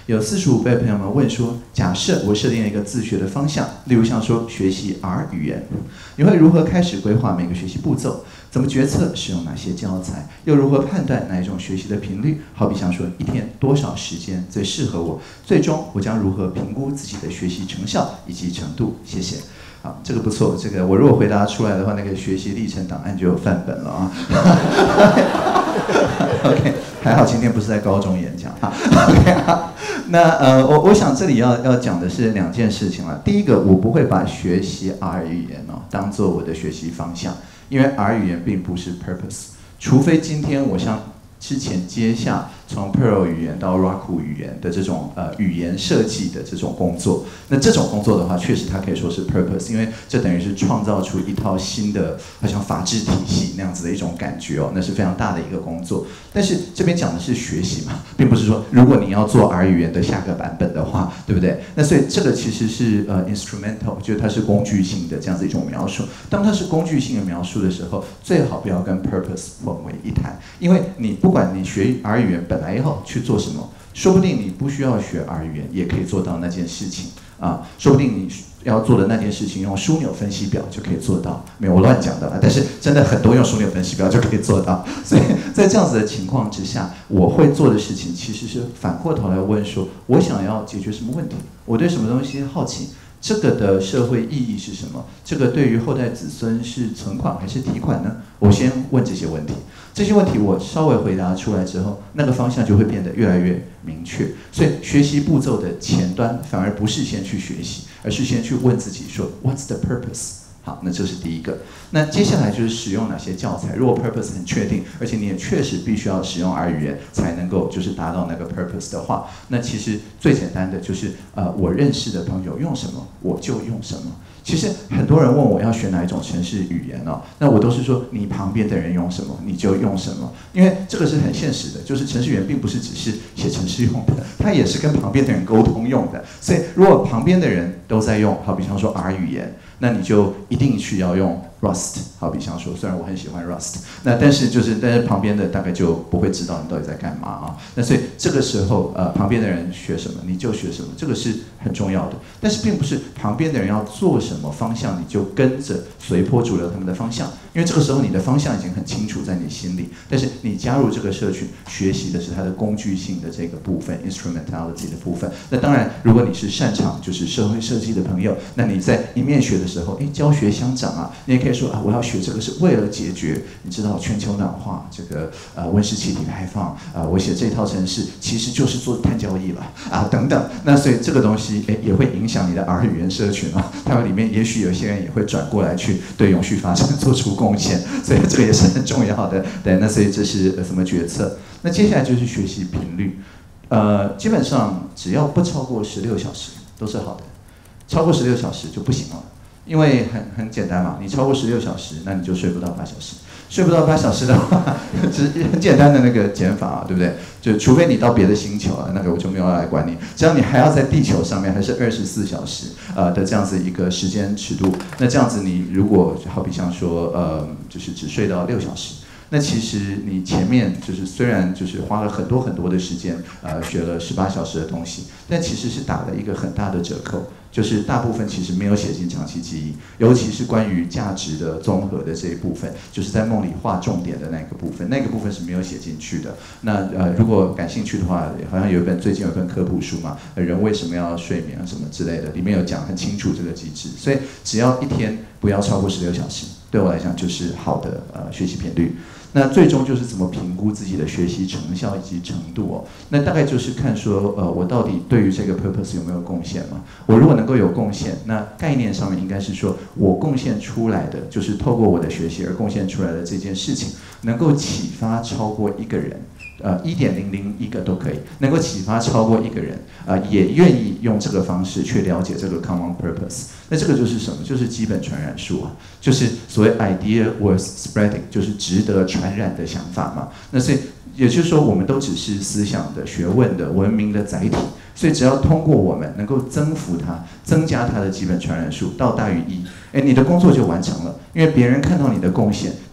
有四十五倍的朋友们问说，假设我设定了一个自学的方向，例如像说学习 R 语言，你会如何开始规划每个学习步骤？怎么决策使用哪些教材？又如何判断哪一种学习的频率？好比像说一天多少时间最适合我？最终我将如何评估自己的学习成效以及程度？谢谢。好，这个不错，这个我如果回答出来的话，那个学习历程档案就有范本了啊。OK， 还好今天不是在高中演讲。OK， 好，那呃，我我想这里要要讲的是两件事情了。第一个，我不会把学习 R 语言哦当做我的学习方向，因为 R 语言并不是 purpose， 除非今天我像之前接下从 Perl 语言到 Roku 语言的这种呃语言设计的这种工作，那这种工作的话，确实它可以说是 purpose， 因为这等于是创造出一套新的好像法治体系那样子的一种感觉哦，那是非常大的一个工作。但是这边讲的是学习嘛，并不是说如果你要做 R 语言的下个版本的话，对不对？那所以这个其实是呃 instrumental， 就是它是工具性的这样子一种描述。当它是工具性的描述的时候，最好不要跟 purpose 混为一谈，因为你不管你学 R 语言本来要去做什么，说不定你不需要学 R 语言也可以做到那件事情啊，说不定你要做的那件事情用枢纽分析表就可以做到，没有我乱讲的啦，但是真的很多用枢纽分析表就可以做到，所以在这样子的情况之下，我会做的事情其实是反过头来问说，我想要解决什么问题，我对什么东西好奇。这个的社会意义是什么？这个对于后代子孙是存款还是提款呢？我先问这些问题，这些问题我稍微回答出来之后，那个方向就会变得越来越明确。所以学习步骤的前端反而不是先去学习，而是先去问自己说 What's the purpose？ 好，那这是第一个。那接下来就是使用哪些教材。如果 purpose 很确定，而且你也确实必须要使用 R 语言才能够就是达到那个 purpose 的话，那其实最简单的就是呃，我认识的朋友用什么我就用什么。其实很多人问我要学哪一种程式语言哦，那我都是说你旁边的人用什么你就用什么，因为这个是很现实的，就是程式语言并不是只是写程式用的，它也是跟旁边的人沟通用的。所以如果旁边的人都在用，好比方说 R 语言，那你就一定需要用 Rust， 好比像说，虽然我很喜欢 Rust， 那但是就是但是旁边的大概就不会知道你到底在干嘛啊。那所以这个时候呃旁边的人学什么你就学什么，这个是很重要的。但是并不是旁边的人要做什么方向你就跟着随波逐流他们的方向，因为这个时候你的方向已经很清楚在你心里，但是你加入这个社群学习的是它的工具性的这个部分 instrumentality 的部分。那当然如果你是擅长就是社会设计的朋友，那你在一面学的时候，哎，教学相长啊，你也可以说啊，我要学这个是为了解决你知道全球暖化这个呃温室气体排放啊、呃，我写这套程式其实就是做碳交易了啊等等。那所以这个东西哎也会影响你的 R 语言社群啊，他们里面也许有些人也会转过来去对永续发展做出贡献，所以这个也是很重要的。对，那所以这是什么决策？那接下来就是学习频率，呃，基本上只要不超过十六小时都是好的，超过十六小时就不行了。因为很很简单嘛，你超过十六小时，那你就睡不到八小时。睡不到八小时的话，只是很简单的那个减法啊，对不对？就除非你到别的星球啊，那个我就没有要来管你。只要你还要在地球上面，还是二十四小时呃的这样子一个时间尺度，那这样子你如果好比像说呃，就是只睡到六小时。那其实你前面就是虽然就是花了很多很多的时间，呃，学了十八小时的东西，但其实是打了一个很大的折扣，就是大部分其实没有写进长期记忆，尤其是关于价值的综合的这一部分，就是在梦里画重点的那个部分，那个部分是没有写进去的。那呃，如果感兴趣的话，好像有一本最近有一本科普书嘛，人为什么要睡眠啊什么之类的，里面有讲很清楚这个机制，所以只要一天不要超过十六小时，对我来讲就是好的呃学习频率。那最终就是怎么评估自己的学习成效以及程度哦。那大概就是看说，呃，我到底对于这个 purpose 有没有贡献嘛？我如果能够有贡献，那概念上面应该是说我贡献出来的，就是透过我的学习而贡献出来的这件事情，能够启发超过一个人。呃，一点零零一个都可以，能够启发超过一个人，呃，也愿意用这个方式去了解这个 common purpose。那这个就是什么？就是基本传染数啊，就是所谓 idea worth spreading， 就是值得传染的想法嘛。那所以也就是说，我们都只是思想的、学问的、文明的载体。所以只要通过我们能够增幅它，增加它的基本传染数到大于一，哎，你的工作就完成了。因为别人看到你的贡献，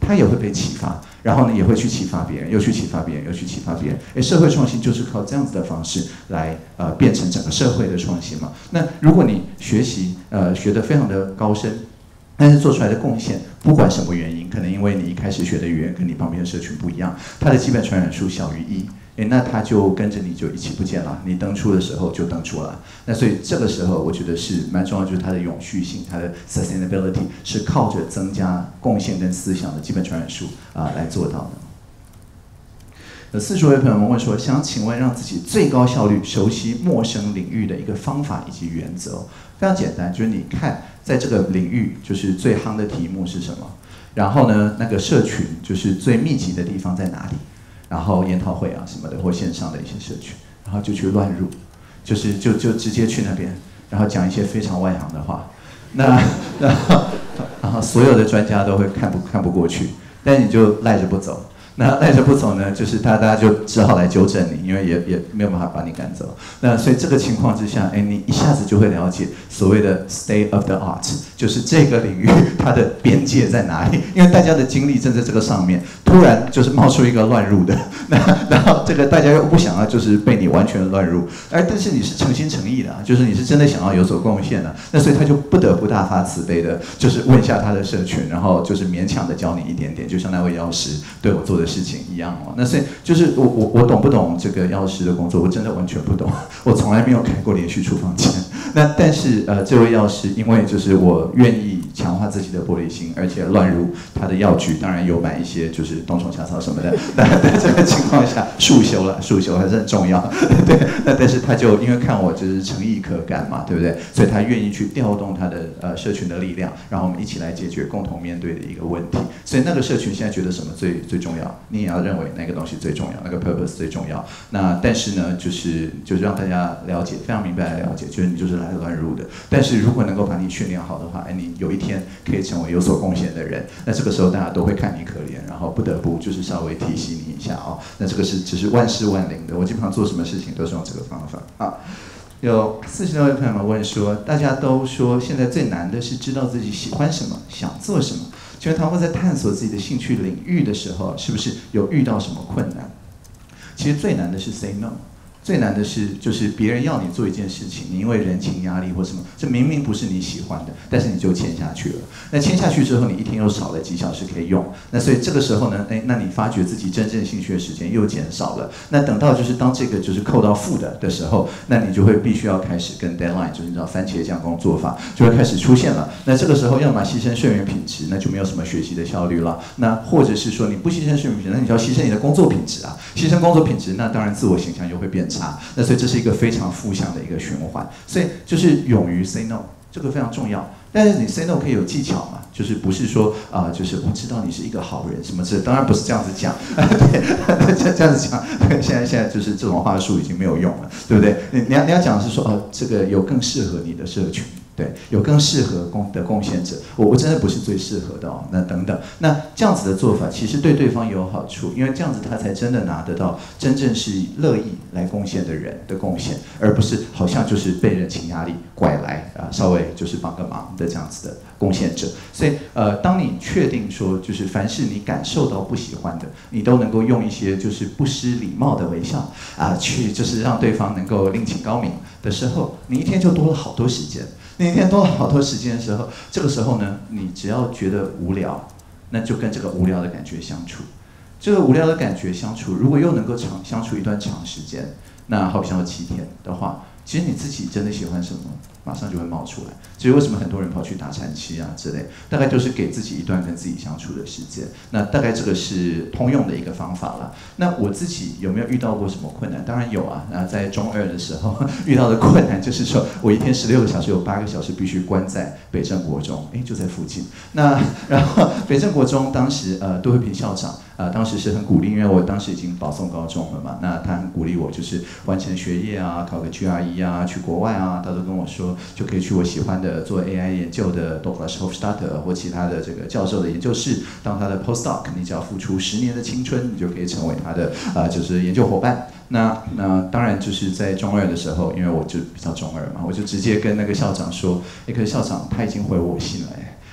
他也会被启发，然后呢也会去启发别人，又去启发别人，又去启发别人。哎，社会创新就是靠这样子的方式来呃变成整个社会的创新嘛。那如果你学习呃学得非常的高深，但是做出来的贡献，不管什么原因，可能因为你一开始学的语言跟你旁边的社群不一样，它的基本传染数小于一。诶，那他就跟着你就一起不见了，你登出的时候就登出了。那所以这个时候我觉得是蛮重要，就是它的永续性，它的 sustainability 是靠着增加贡献跟思想的基本传染数啊、呃、来做到的。有四十位朋友们问说，想请问让自己最高效率熟悉陌生领域的一个方法以及原则。非常简单，就是你看在这个领域就是最夯的题目是什么，然后呢那个社群就是最密集的地方在哪里。然后研讨会啊什么的，或线上的一些社群，然后就去乱入，就是就就直接去那边，然后讲一些非常外行的话，那然后然后所有的专家都会看不看不过去，但你就赖着不走。那赖着不走呢，就是大家就只好来纠正你，因为也也没有办法把你赶走。那所以这个情况之下，哎，你一下子就会了解所谓的 state of the art， 就是这个领域它的边界在哪里。因为大家的精力正在这个上面，突然就是冒出一个乱入的，那然后这个大家又不想要就是被你完全乱入，而但是你是诚心诚意的、啊，就是你是真的想要有所贡献的、啊，那所以他就不得不大发慈悲的，就是问一下他的社群，然后就是勉强的教你一点点，就像那位药师对我做的事情一样哦。那所以就是我我我懂不懂这个药师的工作？我真的完全不懂，我从来没有开过连续处方签。那但是呃，这位药师因为就是我愿意强化自己的玻璃心，而且乱入他的药局，当然有买一些就是冬虫夏草什么的。那在这个情况下，束修了，束修还是很重要。对，那但是他就因为看我就是诚意可感嘛，对不对？所以他愿意去调动他的呃社群的力量，然后我们一起来解决共同面对的一个问题。所以那个社群现在觉得什么最最重要，你也要认为那个东西最重要，那个 purpose 最重要。那但是呢，就是就是让大家了解，非常明白的了解，就是你就是来乱入的。但是如果能够把你训练好的话，哎，你有一天可以成为有所贡献的人，那这个时候大家都会看你可怜，然后不得不就是稍微提醒你一下哦。那这个是只是万事万灵的，我基本上做什么事情都是用这个方法啊。有四十六位朋友们问说，大家都说现在最难的是知道自己喜欢什么，想做什么。请问他们在探索自己的兴趣领域的时候，是不是有遇到什么困难？其实最难的是 say no。最难的是，就是别人要你做一件事情，你因为人情压力或什么，这明明不是你喜欢的，但是你就签下去了。那签下去之后，你一天又少了几小时可以用。那所以这个时候呢，哎，那你发觉自己真正兴趣的时间又减少了。那等到就是当这个就是扣到负的的时候，那你就会必须要开始跟 deadline， 就是你知道番茄酱工作法就会开始出现了。那这个时候要么牺牲睡眠品质，那就没有什么学习的效率了。那或者是说你不牺牲睡眠品质，那你就要牺牲你的工作品质啊。牺牲工作品质，那当然自我形象又会变差。那所以这是一个非常负向的一个循环，所以就是勇于 say no， 这个非常重要。但是你 say no 可以有技巧嘛，就是不是说啊、呃，就是我知道你是一个好人什么之类，当然不是这样子讲，对，这这样子讲，现在现在就是这种话术已经没有用了，对不对？你你要你要讲的是说哦，这个有更适合你的社群。对，有更适合贡的贡献者，我我真的不是最适合的哦。那等等，那这样子的做法其实对对方也有好处，因为这样子他才真的拿得到真正是乐意来贡献的人的贡献，而不是好像就是被人情压力拐来啊，稍微就是帮个忙的这样子的贡献者。所以呃，当你确定说，就是凡是你感受到不喜欢的，你都能够用一些就是不失礼貌的微笑啊，去就是让对方能够另请高明的时候，你一天就多了好多时间。那一天多了好多时间的时候，这个时候呢，你只要觉得无聊，那就跟这个无聊的感觉相处。这个无聊的感觉相处，如果又能够长相处一段长时间，那好像有七天的话，其实你自己真的喜欢什么，马上就会冒出来。所以为什么很多人跑去打禅期啊之类，大概就是给自己一段跟自己相处的时间。那大概这个是通用的一个方法了。那我自己有没有遇到过什么困难？当然有啊。那在中二的时候遇到的困难就是说，我一天十六个小时有八个小时必须关在北正国中，哎，就在附近。那然后北正国中当时呃杜慧平校长。呃，当时是很鼓励，因为我当时已经保送高中了嘛，那他很鼓励我，就是完成学业啊，考个 G R E 啊，去国外啊，他都跟我说，就可以去我喜欢的做 A I 研究的 Douglas Hofstadter 或其他的这个教授的研究室，当他的 postdoc， 你只要付出十年的青春，你就可以成为他的呃就是研究伙伴。那那当然就是在中二的时候，因为我就比较中二嘛，我就直接跟那个校长说，哎，可是校长他已经回我信了，哎。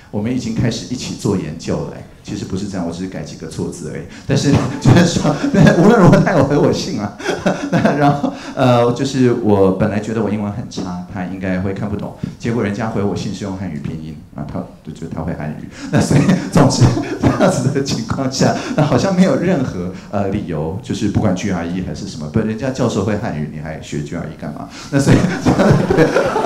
我们已经开始一起做研究了。其实不是这样，我只是改几个错字而已。但是就是说，无论如何他有回我信啊。那然后呃，就是我本来觉得我英文很差，他应该会看不懂。结果人家回我信是用汉语拼音啊，他就觉得他会汉语。那所以总之这样子的情况下，那好像没有任何呃理由，就是不管 G R E 还是什么，不，人家教授会汉语，你还学 G R E 干嘛？那所以对，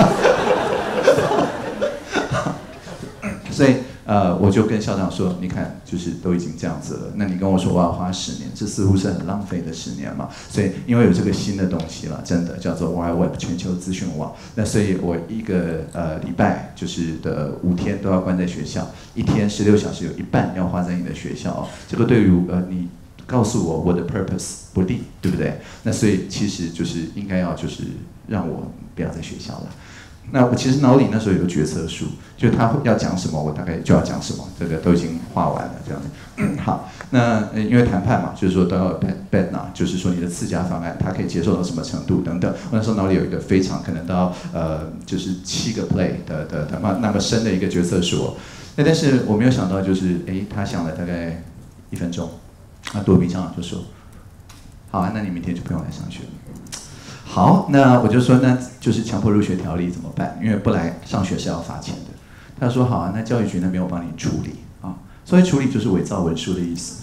所以。呃，我就跟校长说，你看，就是都已经这样子了，那你跟我说我要花十年，这似乎是很浪费的十年嘛。所以因为有这个新的东西了，真的叫做 Wide Web 全球资讯网，那所以我一个呃礼拜就是的五天都要关在学校，一天十六小时有一半要花在你的学校哦。这个对于呃你告诉我我的 purpose 不利，对不对？那所以其实就是应该要就是让我不要在学校了。那我其实脑里那时候有个决策树，就他要讲什么，我大概就要讲什么，这个都已经画完了这样子。嗯、好，那因为谈判嘛，就是说都要 bet na， 就是说你的次价方案他可以接受到什么程度等等。我那时候脑里有一个非常可能到呃就是七个 play 的的的那那么深的一个决策树、哦。那但是我没有想到就是哎他想了大概一分钟，那杜宾校长就说，好啊，那你明天就不用来上学了。好，那我就说，那就是强迫入学条例怎么办？因为不来上学是要罚钱的。他说好啊，那教育局那边我帮你处理啊。所以处理就是伪造文书的意思。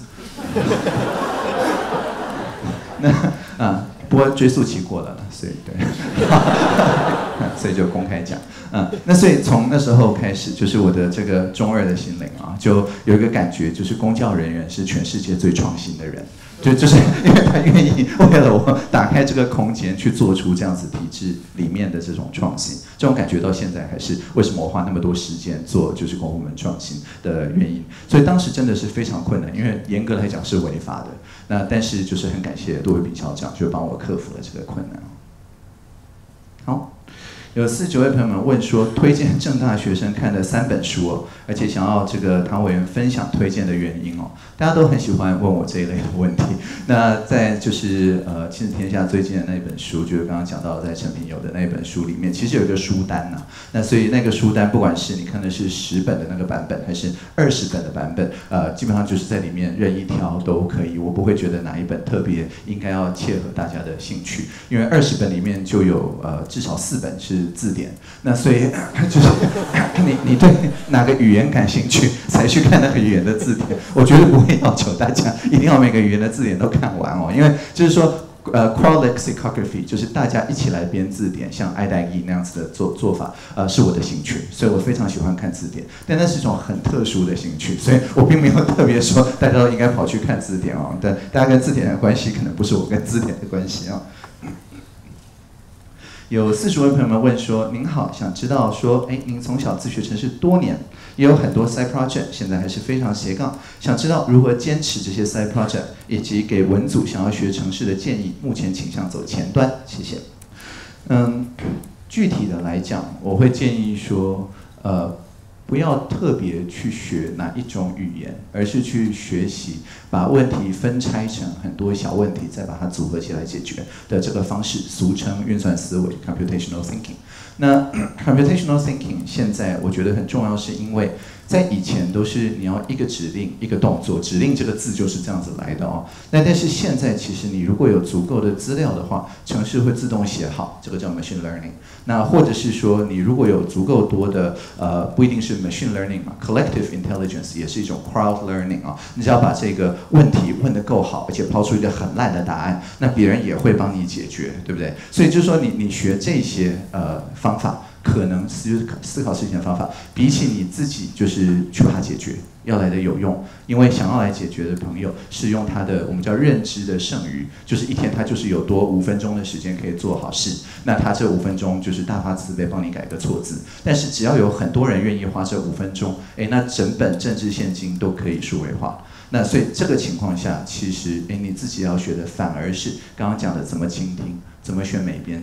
那啊，不过追溯期过了，所以对，所以就公开讲。嗯，那所以从那时候开始，就是我的这个中二的心灵啊，就有一个感觉，就是公教人员是全世界最创新的人。就就是因为他愿意为了我打开这个空间，去做出这样子体制里面的这种创新，这种感觉到现在还是为什么我花那么多时间做就是公部门创新的原因。所以当时真的是非常困难，因为严格来讲是违法的。那但是就是很感谢杜伟平校长，就帮我克服了这个困难。好。有四十九位朋友们问说，推荐政大学生看的三本书哦，而且想要这个唐委员分享推荐的原因哦，大家都很喜欢问我这一类的问题。那在就是呃亲子天下最近的那本书，就是刚刚讲到在陈平友的那本书里面，其实有一个书单呐、啊。那所以那个书单，不管是你看的是十本的那个版本，还是二十本的版本，呃，基本上就是在里面任意挑都可以，我不会觉得哪一本特别应该要切合大家的兴趣，因为二十本里面就有呃至少四本是字典，那所以就是你你对哪个语言感兴趣，才去看那个语言的字典。我绝对不会要求大家一定要每个语言的字典都看完哦，因为就是说。呃 ，crowd lexicography 就是大家一起来编字典，像爱戴义那样子的做做法，呃，是我的兴趣，所以我非常喜欢看字典。但那是一种很特殊的兴趣，所以我并没有特别说大家都应该跑去看字典哦。但大家跟字典的关系可能不是我跟字典的关系啊、哦。有四十位朋友们问说：“您好，想知道说，哎，您从小自学程式多年，也有很多 side project， 现在还是非常斜杠，想知道如何坚持这些 side project， 以及给文组想要学程式的建议。目前倾向走前端，谢谢。”嗯，具体的来讲，我会建议说，呃。不要特别去学哪一种语言，而是去学习把问题分拆成很多小问题，再把它组合起来解决的这个方式，俗称运算思维 （computational thinking）。那 computational thinking 现在我觉得很重要，是因为在以前都是你要一个指令一个动作，指令这个字就是这样子来的哦。那但是现在其实你如果有足够的资料的话，程式会自动写好，这个叫 machine learning。那或者是说你如果有足够多的呃，不一定是 machine learning 嘛 ，collective intelligence 也是一种 crowd learning 啊。你只要把这个问题问得够好，而且抛出一个很烂的答案，那别人也会帮你解决，对不对？所以就是说你你学这些呃方法。可能思思考事情的方法，比起你自己就是去把它解决，要来的有用。因为想要来解决的朋友是用他的我们叫认知的剩余，就是一天他就是有多五分钟的时间可以做好事，那他这五分钟就是大发慈悲帮你改个错字。但是只要有很多人愿意花这五分钟，哎，那整本政治现金都可以数位化。那所以这个情况下，其实哎你自己要学的反而是刚刚讲的怎么倾听。怎么选美编站，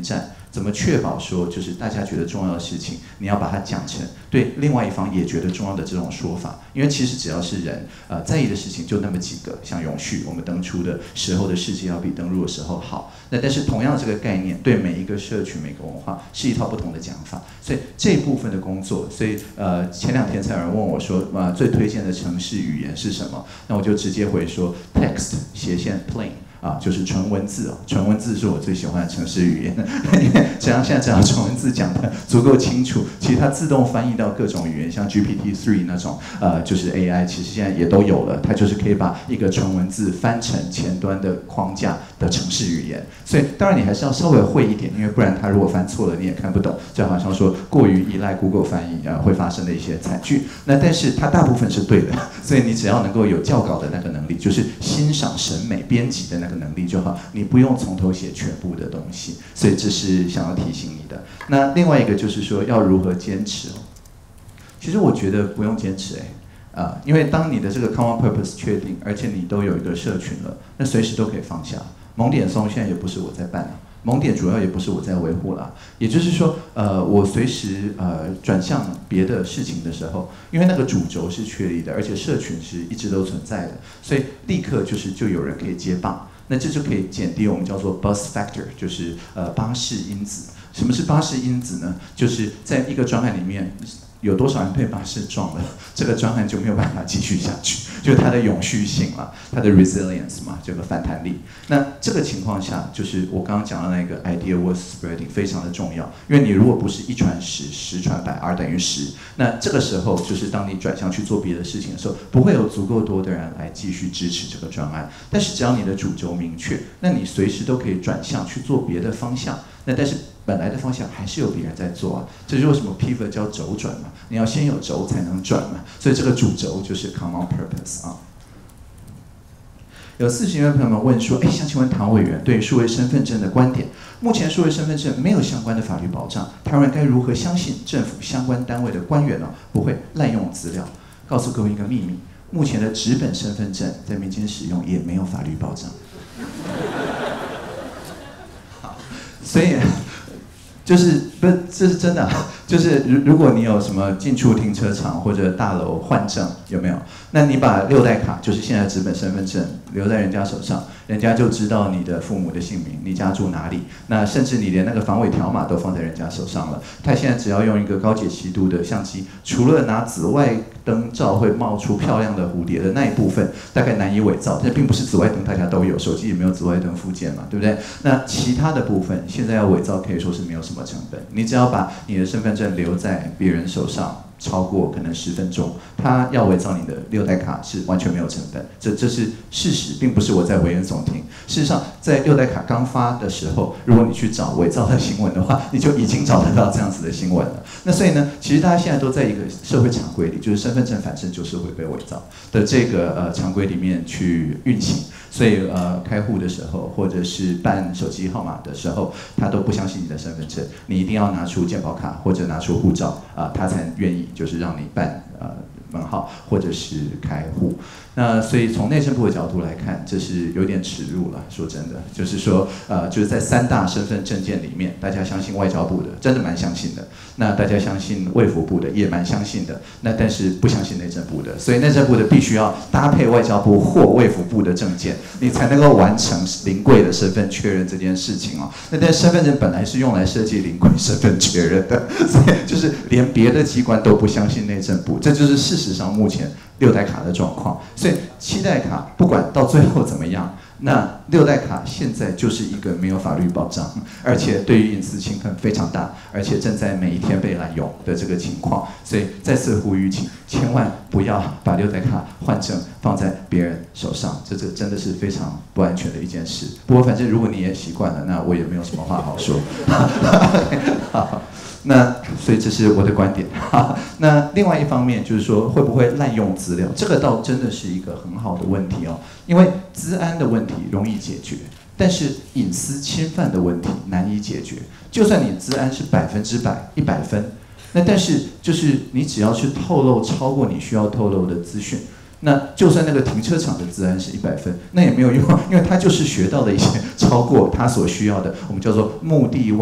怎么确保说就是大家觉得重要的事情，你要把它讲成对另外一方也觉得重要的这种说法？因为其实只要是人呃在意的事情就那么几个，像永续，我们登出的时候的世界要比登入的时候好。那但是同样这个概念对每一个社群、每个文化是一套不同的讲法，所以这一部分的工作，所以呃前两天才有人问我说，呃最推荐的程式语言是什么？那我就直接回说 text 斜线 plain。啊，就是纯文字哦，纯文字是我最喜欢的程式语言，因为只要现在只要纯文字讲的足够清楚，其实它自动翻译到各种语言，像 G P T 三 那种，呃，就是 A I， 其实现在也都有了，它就是可以把一个纯文字翻成前端的框架的程式语言。所以当然你还是要稍微会一点，因为不然它如果翻错了你也看不懂，就好像说过于依赖 Google 翻译啊、呃、会发生的一些惨剧。那但是它大部分是对的，所以你只要能够有校稿的那个能力，就是欣赏审美、编辑的那个能力就好，你不用从头写全部的东西，所以这是想要提醒你的。那另外一个就是说要如何坚持哦，其实我觉得不用坚持哎，啊、呃，因为当你的这个 common purpose 确定，而且你都有一个社群了，那随时都可以放下。萌点松现在也不是我在办啊，萌点主要也不是我在维护啦，也就是说，呃，我随时呃转向别的事情的时候，因为那个主轴是确立的，而且社群是一直都存在的，所以立刻就是就有人可以接棒。那这就可以减低我们叫做 buzz factor， 就是呃巴氏因子。什么是巴氏因子呢？就是在一个专案里面，有多少人被巴士撞了，这个专案就没有办法继续下去，就是它的永续性嘛，它的 resilience 嘛，这个反弹力。那这个情况下，就是我刚刚讲的那个 idea worth spreading 非常的重要，因为你如果不是一传十，十传百 ，R 等于十，那这个时候就是当你转向去做别的事情的时候，不会有足够多的人来继续支持这个专案。但是只要你的主轴明确，那你随时都可以转向去做别的方向。那但是本来的方向还是有别人在做啊，这就是为什么 pivot 叫轴转嘛，你要先有轴才能转嘛，所以这个主轴就是 common purpose 啊。有四十位朋友们问说，哎，想请问唐委员对数位身份证的观点？目前数位身份证没有相关的法律保障，台湾人该如何相信政府相关单位的官员呢、哦、不会滥用资料？告诉各位一个秘密，目前的纸本身份证在民间使用也没有法律保障。所以就是不是这是真的、啊，就是如如果你有什么进出停车场或者大楼换证有没有？那你把六代卡，就是现在纸本身份证留在人家手上，人家就知道你的父母的姓名，你家住哪里，那甚至你连那个防伪条码都放在人家手上了。他现在只要用一个高解析度的相机，除了拿紫外灯照会冒出漂亮的蝴蝶的那一部分，大概难以伪造。但并不是紫外灯大家都有，手机也没有紫外灯附件嘛，对不对？那其他的部分现在要伪造可以说是没有什么成本，你只要把你的身份证留在别人手上。超过可能十分钟，他要伪造你的六代卡是完全没有成本，这这是事实，并不是我在危言耸听。事实上，在六代卡刚发的时候，如果你去找伪造的新闻的话，你就已经找得到这样子的新闻了。那所以呢，其实大家现在都在一个社会常规里，就是身份证反正就是会被伪造的这个呃常规里面去运行。所以呃，开户的时候，或者是办手机号码的时候，他都不相信你的身份证，你一定要拿出健保卡或者拿出护照啊、呃，他才愿意就是让你办呃门号或者是开户。那所以从内政部的角度来看，这是有点耻辱了。说真的，就是说呃，就是在三大身份证件里面，大家相信外交部的，真的蛮相信的。那大家相信卫福部的，也蛮相信的。那但是不相信内政部的，所以内政部的必须要搭配外交部或卫福部的证件，你才能够完成临柜的身份确认这件事情哦。那但身份证本来是用来设计临柜身份确认的，所以就是连别的机关都不相信内政部，这就是事实上目前六代卡的状况。所以七代卡不管到最后怎么样，那六代卡现在就是一个没有法律保障，而且对于隐私侵犯非常大，而且正在每一天被滥用的这个情况。所以再次呼吁，请千万不要把六代卡换证放在别人手上，这这真的是非常不安全的一件事。不过反正如果你也习惯了，那我也没有什么话好说。好，那所以这是我的观点。那另外一方面就是说，会不会滥用资料？这个倒真的是一个很好的问题哦。因为资安的问题容易解决，但是隐私侵犯的问题难以解决。就算你资安是百分之百一百分，那但是就是你只要去透露超过你需要透露的资讯。那就算那个停车场的资安是一百分，那也没有用，因为他就是学到了一些超过他所需要的，我们叫做目的外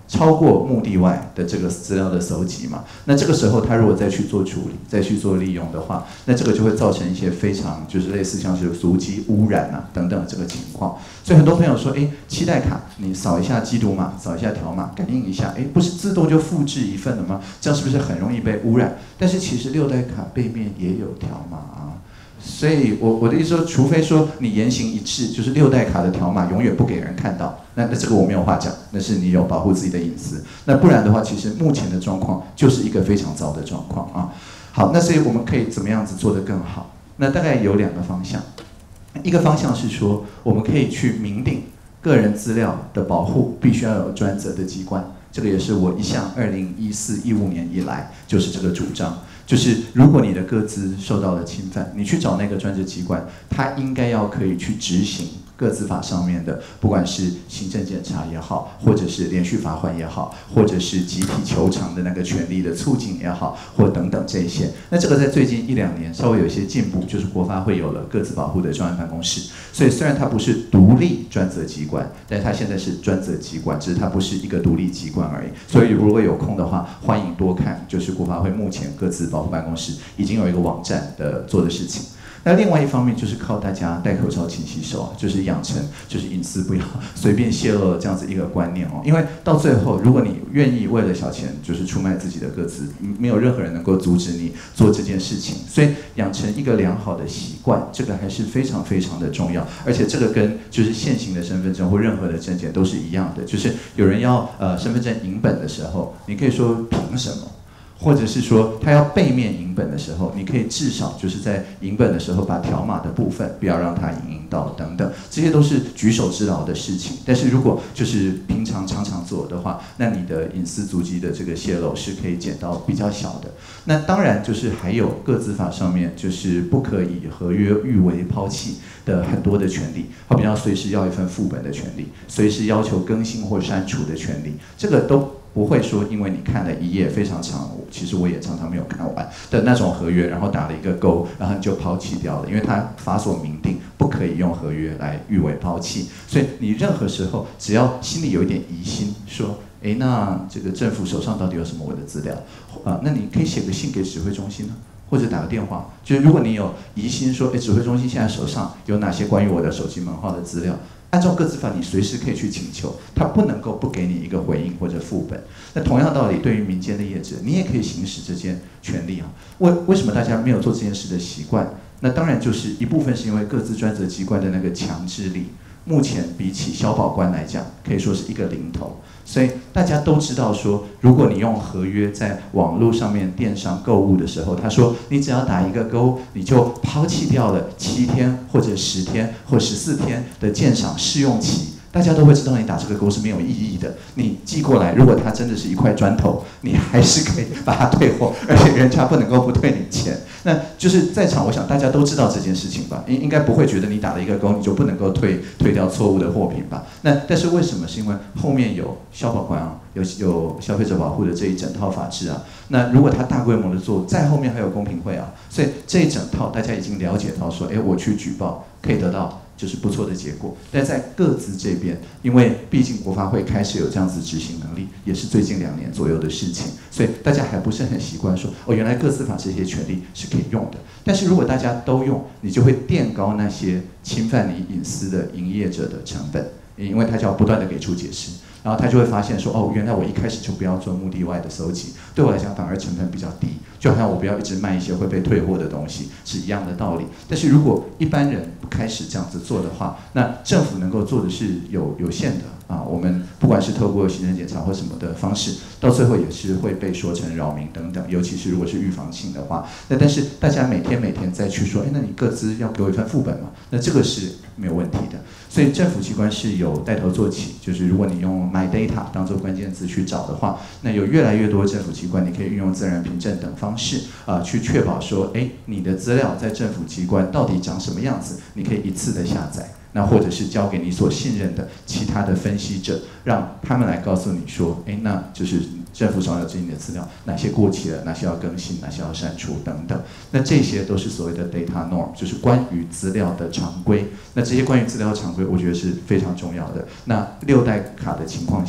超过目的外的这个资料的搜集嘛。那这个时候他如果再去做处理，再去做利用的话，那这个就会造成一些非常就是类似像是足迹污染啊等等这个情况。所以很多朋友说，哎，期待卡你扫一下基读码，扫一下条码，感应一下，哎，不是自动就复制一份了吗？这样是不是很容易被污染？但是其实六代卡背面也有条码啊。所以我我的意思说，除非说你言行一致，就是六代卡的条码永远不给人看到，那那这个我没有话讲，那是你有保护自己的隐私。那不然的话，其实目前的状况就是一个非常糟的状况啊。好，那所以我们可以怎么样子做得更好？那大概有两个方向，一个方向是说，我们可以去明定个人资料的保护必须要有专责的机关，这个也是我一向二零一四一五年以来就是这个主张。就是如果你的个资受到了侵犯，你去找那个专职机关，他应该要可以去执行个资法上面的，不管是行政检查也好，或者是连续罚款也好，或者是集体求偿的那个权利的促进也好，或等等这些。那这个在最近一两年稍微有一些进步，就是国发会有了个资保护的专案办公室。所以虽然它不是独立专责机关，但它现在是专责机关，只是它不是一个独立机关而已。所以如果有空的话，欢迎多看，就是国发会目前个资保护办公室已经有一个网站的做的事情。那另外一方面就是靠大家戴口罩、勤洗手啊，就是养成就是隐私不要随便泄露这样子一个观念哦。因为到最后，如果你愿意为了小钱就是出卖自己的个资，没有任何人能够阻止你做这件事情。所以养成一个良好的习惯，这个还是非常非常的重要。而且这个跟就是现行的身份证或任何的证件都是一样的，就是有人要呃身份证影本的时候，你可以说凭什么？或者是说他要背面影本的时候，你可以至少就是在影本的时候把条码的部分不要让它影印到等等，这些都是举手之劳的事情。但是如果就是平常常常做的话，那你的隐私足迹的这个泄露是可以减到比较小的。那当然就是还有个资法上面就是不可以合约逾为抛弃的很多的权利，好比要随时要一份副本的权利，随时要求更新或删除的权利，这个都不会说因为你看了一页非常长，其实我也常常没有看完的那种合约，然后打了一个勾，然后你就抛弃掉了，因为它法所明定不可以用合约来誉为抛弃。所以你任何时候只要心里有一点疑心，说，哎，那这个政府手上到底有什么我的资料啊？那你可以写个信给指挥中心呢，或者打个电话。就是如果你有疑心说，哎，指挥中心现在手上有哪些关于我的手机门号的资料？按照个资法，你随时可以去请求，他不能够不给你一个回应或者副本。那同样道理，对于民间的业者，你也可以行使这件权利啊。为为什么大家没有做这件事的习惯？那当然就是一部分是因为各自专责机关的那个强制力，目前比起消保官来讲，可以说是一个零头。所以大家都知道说，如果你用合约在网络上面电商购物的时候，他说你只要打一个勾，你就抛弃掉了七天或者十天或十四天的鉴赏试用期。大家都会知道你打这个勾是没有意义的。你寄过来，如果它真的是一块砖头，你还是可以把它退货，而且人家不能够不退你钱。那就是在场，我想大家都知道这件事情吧，应应该不会觉得你打了一个勾，你就不能够退退掉错误的货品吧？那但是为什么？是因为后面有消保官啊，有有消费者保护的这一整套法制啊。那如果他大规模的做，在后面还有公平会啊，所以这一整套大家已经了解到说，哎，我去举报可以得到就是不错的结果。但在个资这边，因为毕竟国发会开始有这样子执行能力，也是最近两年左右的事情，所以大家还不是很习惯说，哦，原来个资法这些权利是可以用的。但是如果大家都用，你就会垫高那些侵犯你隐私的营业者的成本，因为他就要不断的给出解释。然后他就会发现说，哦，原来我一开始就不要做目的外的搜集，对我来讲反而成本比较低，就好像我不要一直卖一些会被退货的东西是一样的道理。但是如果一般人不开始这样子做的话，那政府能够做的是有有限的啊。我们不管是透过行政检查或什么的方式，到最后也是会被说成扰民等等，尤其是如果是预防性的话。那但是大家每天每天再去说，哎，那你各自要给我一份副本嘛？那这个是没有问题的。所以政府机关是有带头做起，就是如果你用 My Data 当做关键字去找的话，那有越来越多政府机关，你可以运用自然凭证等方式啊、呃，去确保说，哎，你的资料在政府机关到底长什么样子，你可以一次的下载。那或者是交给你所信任的其他的分析者，让他们来告诉你说，哎，那就是政府手上有这你的资料，哪些过期了，哪些要更新，哪些要删除等等。那这些都是所谓的 data norm， 就是关于资料的常规。那这些关于资料常规，我觉得是非常重要的。那六代卡的情况下，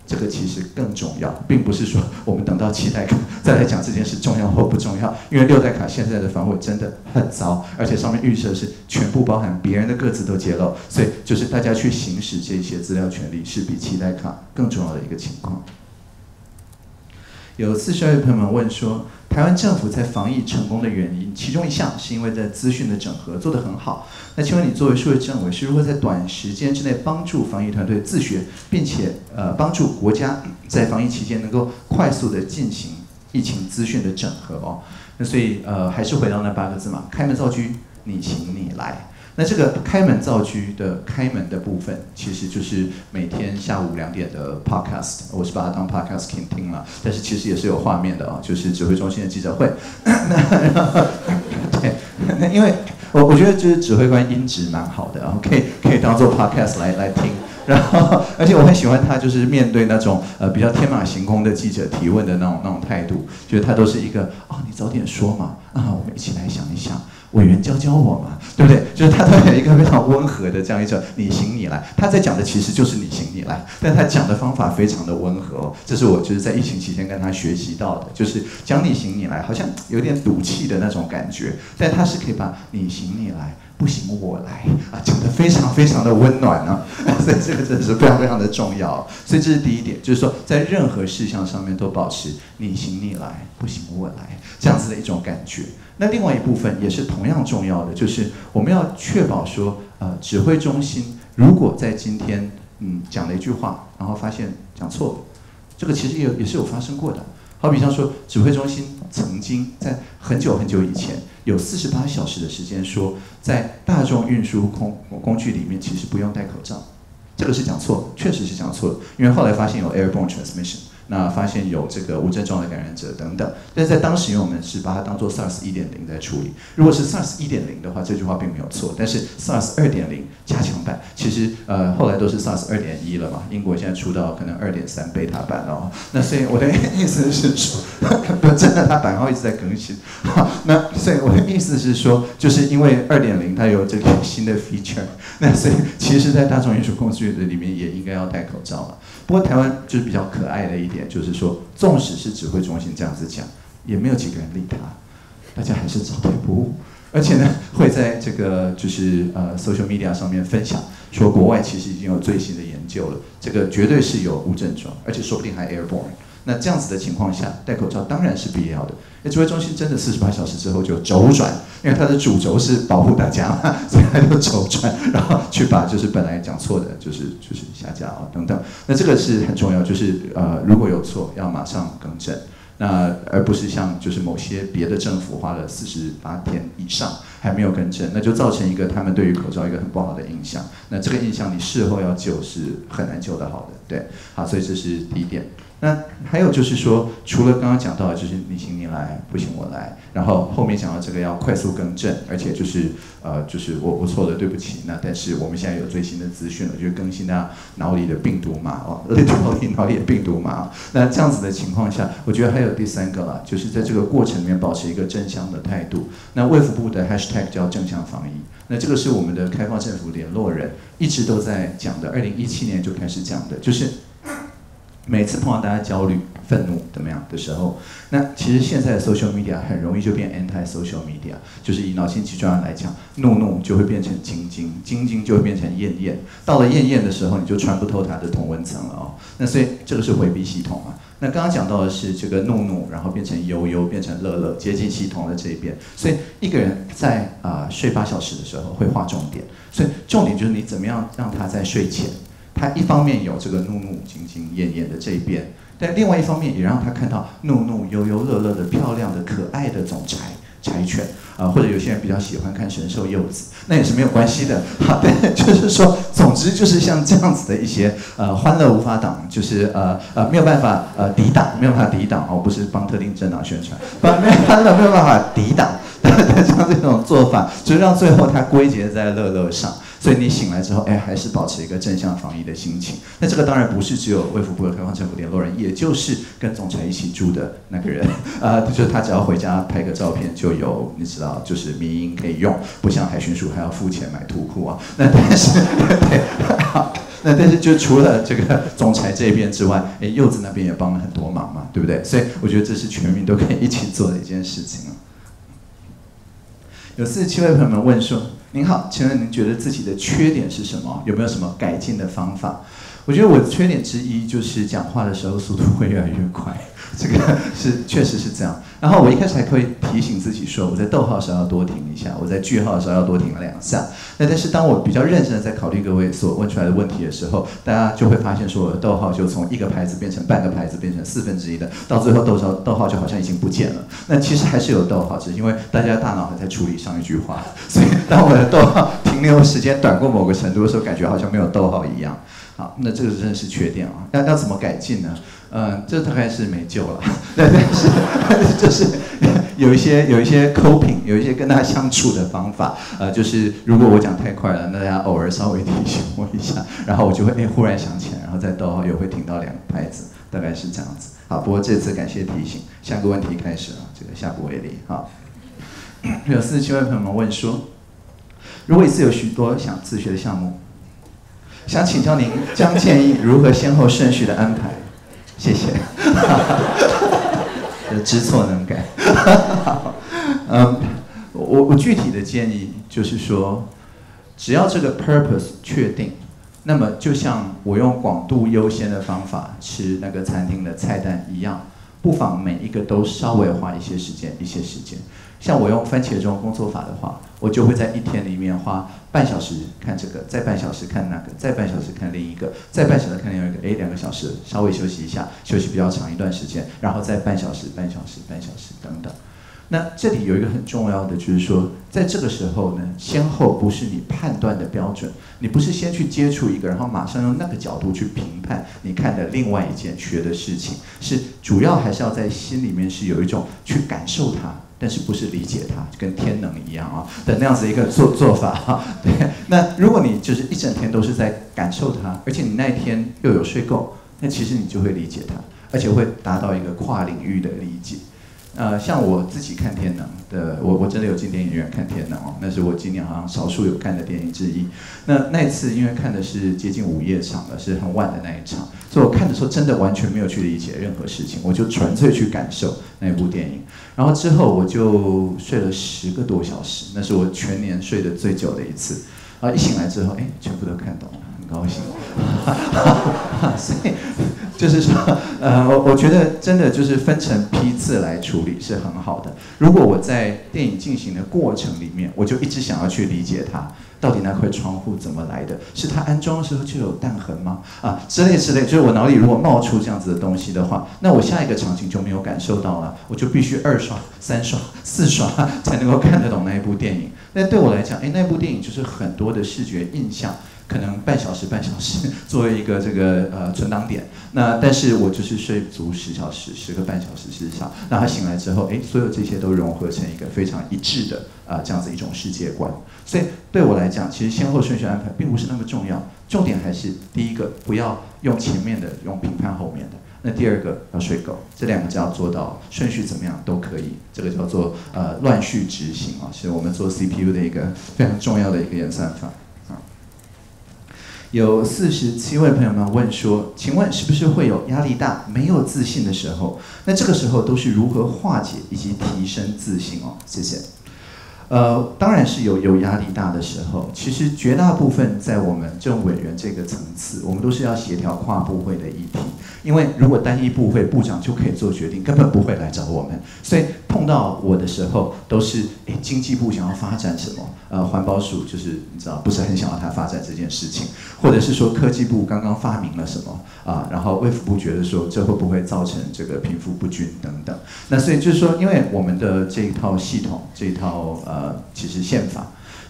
这个其实更重要，并不是说我们等到期待卡再来讲这件事重要或不重要，因为六代卡现在的防伪真的很糟，而且上面预设是全部包含别人的个资都揭露，所以就是大家去行使这些资料权利是比期待卡更重要的一个情况。有四十二位朋友们问说，台湾政府在防疫成功的原因，其中一项是因为在资讯的整合做得很好。那请问你作为数位政委，是如何在短时间之内帮助防疫团队自学，并且呃帮助国家在防疫期间能够快速的进行疫情资讯的整合哦？那所以呃还是回到那八个字嘛，开门造车，你行你来。那这个开门造车的开门的部分，其实就是每天下午两点的 podcast， 我是把它当 podcast 听听了，但是其实也是有画面的哦，就是指挥中心的记者会。那对，那因为我我觉得就是指挥官音质蛮好的，然后可以可以当做 podcast 来来听。然后，而且我很喜欢他，就是面对那种呃比较天马行空的记者提问的那种那种态度，觉得他都是一个哦，你早点说嘛，啊，我们一起来想一想。委员教教我嘛，对不对？就是他都有一个非常温和的这样一种你行你来，他在讲的其实就是你行你来，但他讲的方法非常的温和哦，这是我就是在疫情期间跟他学习到的，就是讲你行你来，好像有点赌气的那种感觉，但他是可以把你行你来，不行我来啊，讲得非常非常的温暖啊，所以这个真的是非常非常的重要，所以这是第一点，就是说在任何事项上面都保持你行你来，不行我来这样子的一种感觉。那另外一部分也是同样重要的，就是我们要确保说，呃，指挥中心如果在今天嗯讲了一句话，然后发现讲错了，这个其实也也是有发生过的。好比像说，指挥中心曾经在很久很久以前有四十八小时的时间说，在大众运输工工具里面其实不用戴口罩，这个是讲错了，确实是讲错了，因为后来发现有 airborne transmission。那发现有这个无症状的感染者等等，但是在当时，因为我们是把它当作 SARS 一点零在处理。如果是 SARS 一点零的话，这句话并没有错。但是 SARS 二点零加强版，其实呃后来都是 SARS 二点一了嘛。英国现在出到可能二点三贝塔版了哦。那所以我的意思是说，真的它版号一直在更新。那所以我的意思是说，就是因为二点零它有这个新的 feature， 那所以其实，在大众运输工具的里面也应该要戴口罩了。不过台湾就是比较可爱的一点，就是说，纵使是指挥中心这样子讲，也没有几个人理他，大家还是照退不误。而且呢，会在这个就是呃 social media 上面分享，说国外其实已经有最新的研究了，这个绝对是有无症状，而且说不定还 airborne。那这样子的情况下，戴口罩当然是必要的。那指挥中心真的四十八小时之后就轴转，因为它的主轴是保护大家嘛，所以它就轴转，然后去把就是本来讲错的，就是就是下架啊等等。那这个是很重要，就是呃如果有错要马上更正。那而不是像就是某些别的政府花了四十八天以上还没有更正，那就造成一个他们对于口罩一个很不好的印象。那这个印象你事后要救是很难救得好的，对，好，所以这是第一点。那还有就是说，除了刚刚讲到的，就是你行你来，不行我来，然后后面讲到这个要快速更正，而且就是呃，就是我我错了，对不起。那但是我们现在有最新的资讯了，就是更新到脑里的病毒码哦 ，literally 脑里的病毒码。那这样子的情况下，我觉得还有第三个啦，就是在这个过程里面保持一个正向的态度。那卫福部的 hashtag 叫正向防疫，那这个是我们的开放政府联络人一直都在讲的，二零一七年就开始讲的，就是。每次碰到大家焦虑、愤怒怎么样的时候，那其实现在的 social media 很容易就变 anti-social media， 就是以脑筋急转弯来讲，怒怒就会变成晶晶，晶晶就会变成艳艳，到了艳艳的时候，你就穿不透它的同温层了哦。那所以这个是回避系统嘛。那刚刚讲到的是这个怒怒，然后变成悠悠，变成乐乐，接近系统的这一边。所以一个人在啊、呃、睡八小时的时候会划重点，所以重点就是你怎么样让他在睡前。他一方面有这个怒怒晶晶艳艳的这一边，但另外一方面也让他看到怒怒悠悠乐乐的漂亮的可爱的总裁柴犬啊、呃，或者有些人比较喜欢看神兽柚子，那也是没有关系的。好，对，就是说，总之就是像这样子的一些呃欢乐无法挡，就是呃呃没有办法呃抵挡，没有办法抵挡哦，不是帮特定政党宣传，欢乐没有办法抵挡。像这种做法，就是让最后它归结在乐乐上。 所以你醒来之后，哎，还是保持一个正向防疫的心情。那这个当然不是只有卫福部的开放政府联络人，也就是跟总裁一起住的那个人，啊、呃，就是他只要回家拍个照片就有，你知道，就是迷因可以用，不像海巡署还要付钱买图库啊。那但是，对，好。那但是就除了这个总裁这边之外，哎，柚子那边也帮了很多忙嘛，对不对？所以我觉得这是全民都可以一起做的一件事情啊。有四十七位朋友们问说：“您好，请问您觉得自己的缺点是什么？有没有什么改进的方法？”我觉得我的缺点之一就是讲话的时候速度会越来越快，这个是确实是这样。然后我一开始还会提醒自己说，我在逗号的时候要多停一下，我在句号的时候要多停两下。那但是当我比较认真的在考虑各位所问出来的问题的时候，大家就会发现说，我的逗号就从一个牌子变成半个牌子，变成四分之一的，到最后逗号逗号就好像已经不见了。那其实还是有逗号，只是因为大家大脑还在处理上一句话，所以当我的逗号停留时间短过某个程度的时候，感觉好像没有逗号一样。好，那这个真的是缺点啊，要要怎么改进呢？嗯，这大概是没救了。但是就是有一些有一些 coping， 有一些跟他相处的方法。呃，就是如果我讲太快了，那大家偶尔稍微提醒我一下，然后我就会哎忽然想起来，然后再逗号又会停到两个拍子，大概是这样子。好，不过这次感谢提醒，下个问题开始了，这个下不为例。好，有四十七位朋友们问说，如果一次有许多想自学的项目，想请教您将建议如何先后顺序的安排？谢谢。知错能改。嗯，我我具体的建议就是说，只要这个 purpose 确定，那么就像我用广度优先的方法吃那个餐厅的菜单一样，不妨每一个都稍微花一些时间，一些时间。像我用番茄钟工作法的话，我就会在一天里面花半小时看这个，再半小时看那个，再半小时看另一个，再半小时看另一个，哎，两个小时稍微休息一下，休息比较长一段时间，然后再半小时、半小时、半小时等等。那这里有一个很重要的，就是说，在这个时候呢，先后不是你判断的标准，你不是先去接触一个，然后马上用那个角度去评判你看的另外一件学的事情，是主要还是要在心里面是有一种去感受它。但是不是理解它，跟天能一样啊的那样子一个做做法哈。对，那如果你就是一整天都是在感受它，而且你那一天又有睡够，那其实你就会理解它，而且会达到一个跨领域的理解。呃，像我自己看天能的，我我真的有进电影院看天能哦，那是我今年好像少数有看的电影之一。那那一次因为看的是接近午夜场了，是很晚的那一场，所以我看的时候真的完全没有去理解任何事情，我就纯粹去感受那部电影。然后之后我就睡了十个多小时，那是我全年睡得最久的一次。啊，一醒来之后，哎，全部都看懂了，很高兴。所以就是说，呃，我我觉得真的就是分成批次来处理是很好的。如果我在电影进行的过程里面，我就一直想要去理解它，到底那块窗户怎么来的？是它安装的时候就有弹痕吗？啊，之类之类，就是我脑里如果冒出这样子的东西的话，那我下一个场景就没有感受到了，我就必须二刷、三刷、四刷才能够看得懂那一部电影。那对我来讲，哎，那部电影就是很多的视觉印象。可能半小时半小时作为一个这个呃存档点，那但是我就是睡足十小时，十个半小时至少。那他醒来之后，哎，所有这些都融合成一个非常一致的啊、呃、这样子一种世界观。所以对我来讲，其实先后顺序安排并不是那么重要，重点还是第一个不要用前面的，用评判后面的。那第二个要睡够，这两个只要做到，顺序怎么样都可以。这个叫做呃乱序执行啊，是我们做 C P U 的一个非常重要的一个演算法。有四十七位朋友们问说，请问是不是会有压力大、没有自信的时候？那这个时候都是如何化解以及提升自信哦？谢谢。呃，当然是有有压力大的时候。其实绝大部分在我们政务委员这个层次，我们都是要协调跨部会的议题。因为如果单一部会部长就可以做决定，根本不会来找我们。所以碰到我的时候，都是诶经济部想要发展什么，呃，环保署就是你知道不是很想要他发展这件事情，或者是说科技部刚刚发明了什么啊，然后卫福部觉得说这会不会造成这个贫富不均等等。那所以就是说，因为我们的这一套系统，这一套呃其实宪法。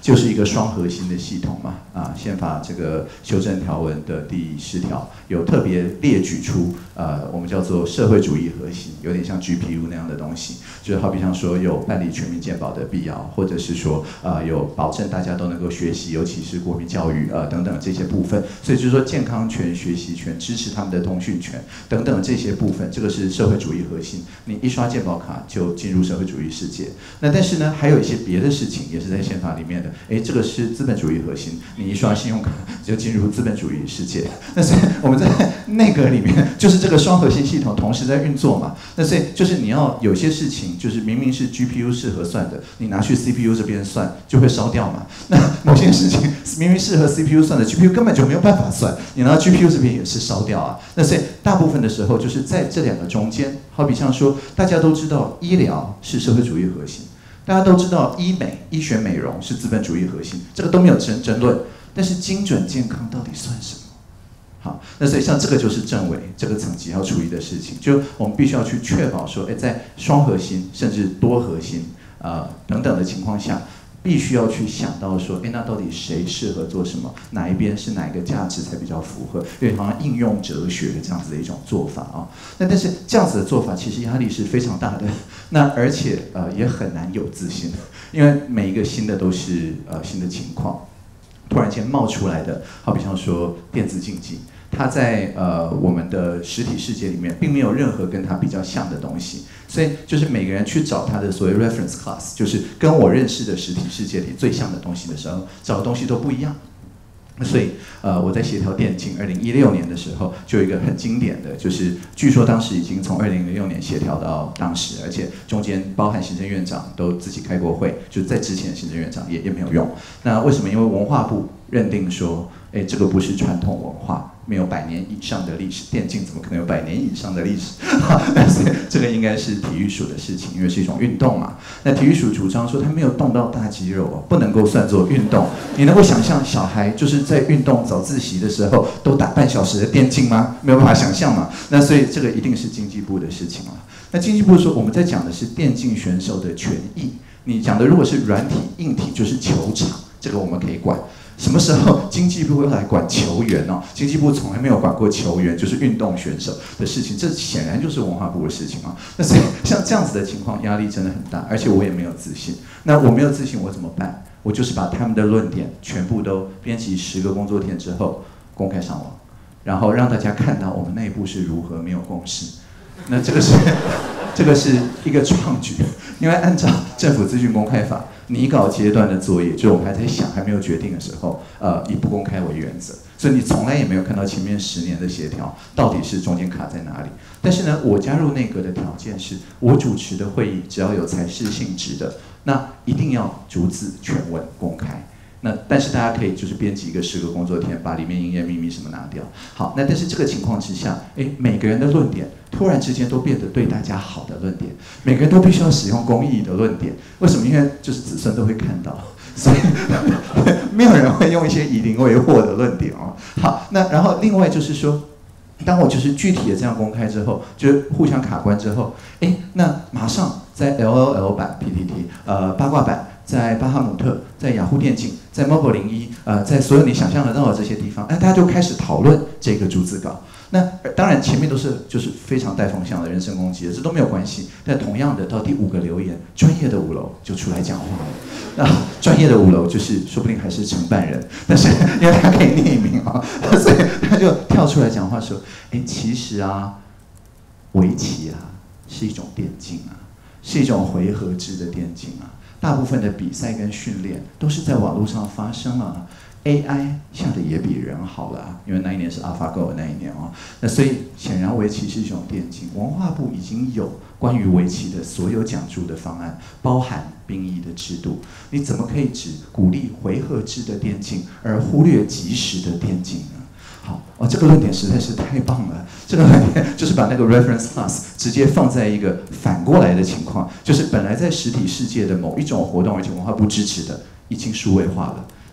就是一个双核心的系统嘛，啊，宪法这个修正条文的第十条有特别列举出，呃，我们叫做社会主义核心，有点像 G P U 那样的东西，就是好比像说有办理全民健保的必要，或者是说呃有保证大家都能够学习，尤其是国民教育呃等等这些部分，所以就是说健康权、学习权、支持他们的通讯权等等这些部分，这个是社会主义核心。你一刷健保卡就进入社会主义世界。那但是呢，还有一些别的事情也是在宪法里面的，哎，这个是资本主义核心，你一刷信用卡就进入资本主义世界。那所以我们在内阁里面就是这个双核心系统同时在运作嘛。那所以就是你要有些事情就是明明是 G P U 适合算的，你拿去 C P U 这边算就会烧掉嘛。那某些事情明明适合 C P U 算的 ，G P U 根本就没有办法算，你拿到 G P U 这边也是烧掉啊。那所以大部分的时候就是在这两个中间，好比像说大家都知道医疗是社会主义核心。大家都知道医美、医学美容是资本主义核心，这个都没有争争论。但是精准健康到底算什么？好，那所以像这个就是政委这个层级要处理的事情，就我们必须要去确保说，哎，在双核心甚至多核心呃等等的情况下，必须要去想到说，哎，那到底谁适合做什么？哪一边是哪一个价值才比较符合？因为好像应用哲学这样子的一种做法啊。那但是这样子的做法其实压力是非常大的，那而且呃也很难有自信，因为每一个新的都是呃新的情况，突然间冒出来的，好比像说电子竞技。它在呃我们的实体世界里面，并没有任何跟它比较像的东西，所以就是每个人去找他的所谓 reference class， 就是跟我认识的实体世界里最像的东西的时候，找的东西都不一样。所以呃我在协调电竞，二零一六年的时候，就有一个很经典的，就是据说当时已经从二零零六年协调到当时，而且中间包含行政院长都自己开过会，就在之前行政院长也也没有用。那为什么？因为文化部认定说，哎，这个不是传统文化。没有百年以上的历史，电竞怎么可能有百年以上的历史？但是这个应该是体育署的事情，因为是一种运动嘛。那体育署主张说，他没有动到大肌肉哦，不能够算作运动。你能够想象小孩就是在运动早自习的时候都打半小时的电竞吗？没有办法想象嘛。那所以这个一定是经济部的事情了。那经济部说，我们在讲的是电竞选手的权益。你讲的如果是软体、硬体，就是球场，这个我们可以管。什么时候经济部会来管球员哦？经济部从来没有管过球员，就是运动选手的事情，这显然就是文化部的事情啊。那所以像这样子的情况，压力真的很大，而且我也没有自信。那我没有自信，我怎么办？我就是把他们的论点全部都编辑十个工作天之后公开上网，然后让大家看到我们内部是如何没有共识。那这个是这个是一个创举，因为按照政府资讯公开法。拟稿阶段的作业，就是我们还在想、还没有决定的时候，呃，以不公开为原则，所以你从来也没有看到前面十年的协调到底是中间卡在哪里。但是呢，我加入内阁的条件是，我主持的会议只要有才是性质的，那一定要逐字全文公开。那但是大家可以就是编辑一个十个工作天，把里面营业秘密什么拿掉。好，那但是这个情况之下，哎，每个人的论点突然之间都变得对大家好的论点，每个人都必须要使用公益的论点。为什么？因为就是子孙都会看到，所以没有人会用一些以邻为祸的论点哦。好，那然后另外就是说，当我就是具体的这样公开之后，就是互相卡关之后，哎，那马上在 L O L 版 P T T 呃八卦版。在巴哈姆特，在雅虎电竞，在 Mobile 零一，呃，在所有你想象得到的这些地方，哎，大家就开始讨论这个逐字稿。那当然前面都是就是非常带风向的人身攻击的，这都没有关系。但同样的，到第五个留言，专业的五楼就出来讲话了。那专业的五楼就是说不定还是承办人，但是因为他可以匿名啊，所以他就跳出来讲话说：“哎，其实啊，围棋啊是一种电竞啊，是一种回合制的电竞啊。”大部分的比赛跟训练都是在网络上发生了 ，A I 下的也比人好了、啊，因为那一年是 AlphaGo 的那一年哦。那所以显然围棋是一种电竞，文化部已经有关于围棋的所有讲注的方案，包含兵役的制度。你怎么可以只鼓励回合制的电竞，而忽略即时的电竞呢？好，哦，这个论点实在是太棒了。这个论点就是把那个 reference class 直接放在一个反过来的情况，就是本来在实体世界的某一种活动，而且文化部支持的，已经数位化了。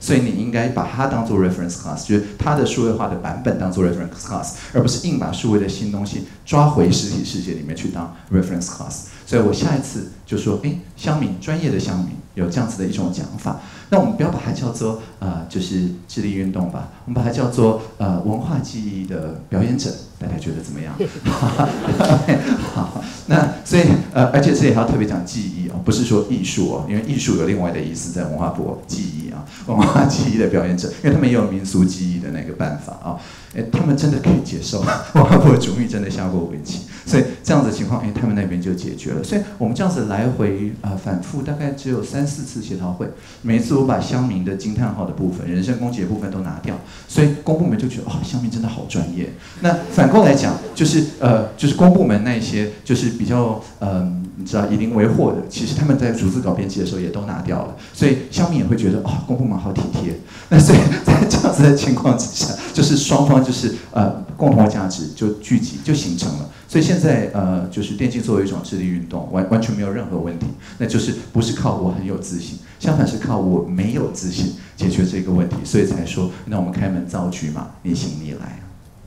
所以你应该把它当做 reference class， 就是它的数位化的版本当做 reference class， 而不是硬把数位的新东西抓回实体世界里面去当 reference class。所以我下一次就说，哎，乡民专业的乡民有这样子的一种讲法。那我们不要把它叫做呃，就是智力运动吧，我们把它叫做呃文化记忆的表演者，大家觉得怎么样？好，那所以呃，而且这里还要特别讲记忆哦，不是说艺术哦，因为艺术有另外的意思，在文化部记忆啊，文化记忆的表演者，因为他们也有民俗记忆的那个办法啊，哎，他们真的可以接受，文化部的主秘真的下过围棋，所以这样子的情况，哎，他们那边就解决了。所以我们这样子来回啊、呃、反复，大概只有三四次协调会，每一次我把乡民的惊叹号的部分、人身攻击的部分都拿掉，所以公部门就觉得哦，乡民真的好专业。那反过来讲，就是呃，就是公部门那一些就是比较呃，你知道以邻为壑的，其实他们在逐字稿编辑的时候也都拿掉了，所以乡民也会觉得哦，公部门好体贴。那所以在这样子的情况之下，就是双方就是呃共同的价值就聚集就形成了。所以现在呃，就是电竞作为一种智力运动，完完全没有任何问题，那就是不是靠我很有自信，相反是靠我没有自信解决这个问题，所以才说，那我们开门造局嘛，你行你来。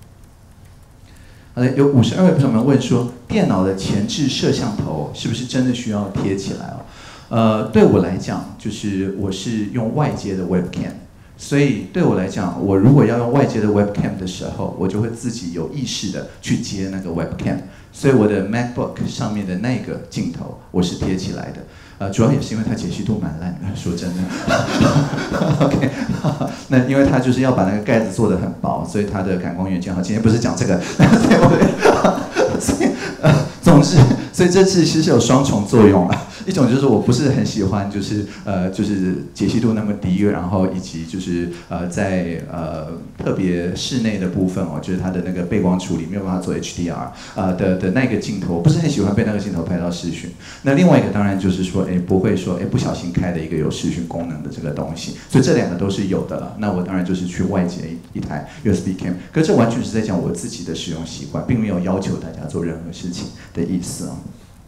好的，有五十二位朋友们问说，电脑的前置摄像头是不是真的需要贴起来哦？呃，对我来讲，就是我是用外接的 webcam。所以对我来讲，我如果要用外接的 webcam 的时候，我就会自己有意识的去接那个 webcam。所以我的 MacBook 上面的那个镜头，我是贴起来的。呃，主要也是因为它解析度蛮烂的，说真的。OK， 那因为它就是要把那个盖子做得很薄，所以它的感光元件好。今天不是讲这个，所以呃，总之，所以这次其实有双重作用了。一种就是我不是很喜欢，就是呃，就是解析度那么低，然后以及就是呃，在呃特别室内的部分哦，就是它的那个背光处理没有办法做 H D R 呃的的那个镜头，我不是很喜欢被那个镜头拍到视讯。那另外一个当然就是说，哎，不会说哎不小心开了一个有视讯功能的这个东西，所以这两个都是有的了。那我当然就是去外接一台 U S B cam， 可是这完全是在讲我自己的使用习惯，并没有要求大家做任何事情的意思哦。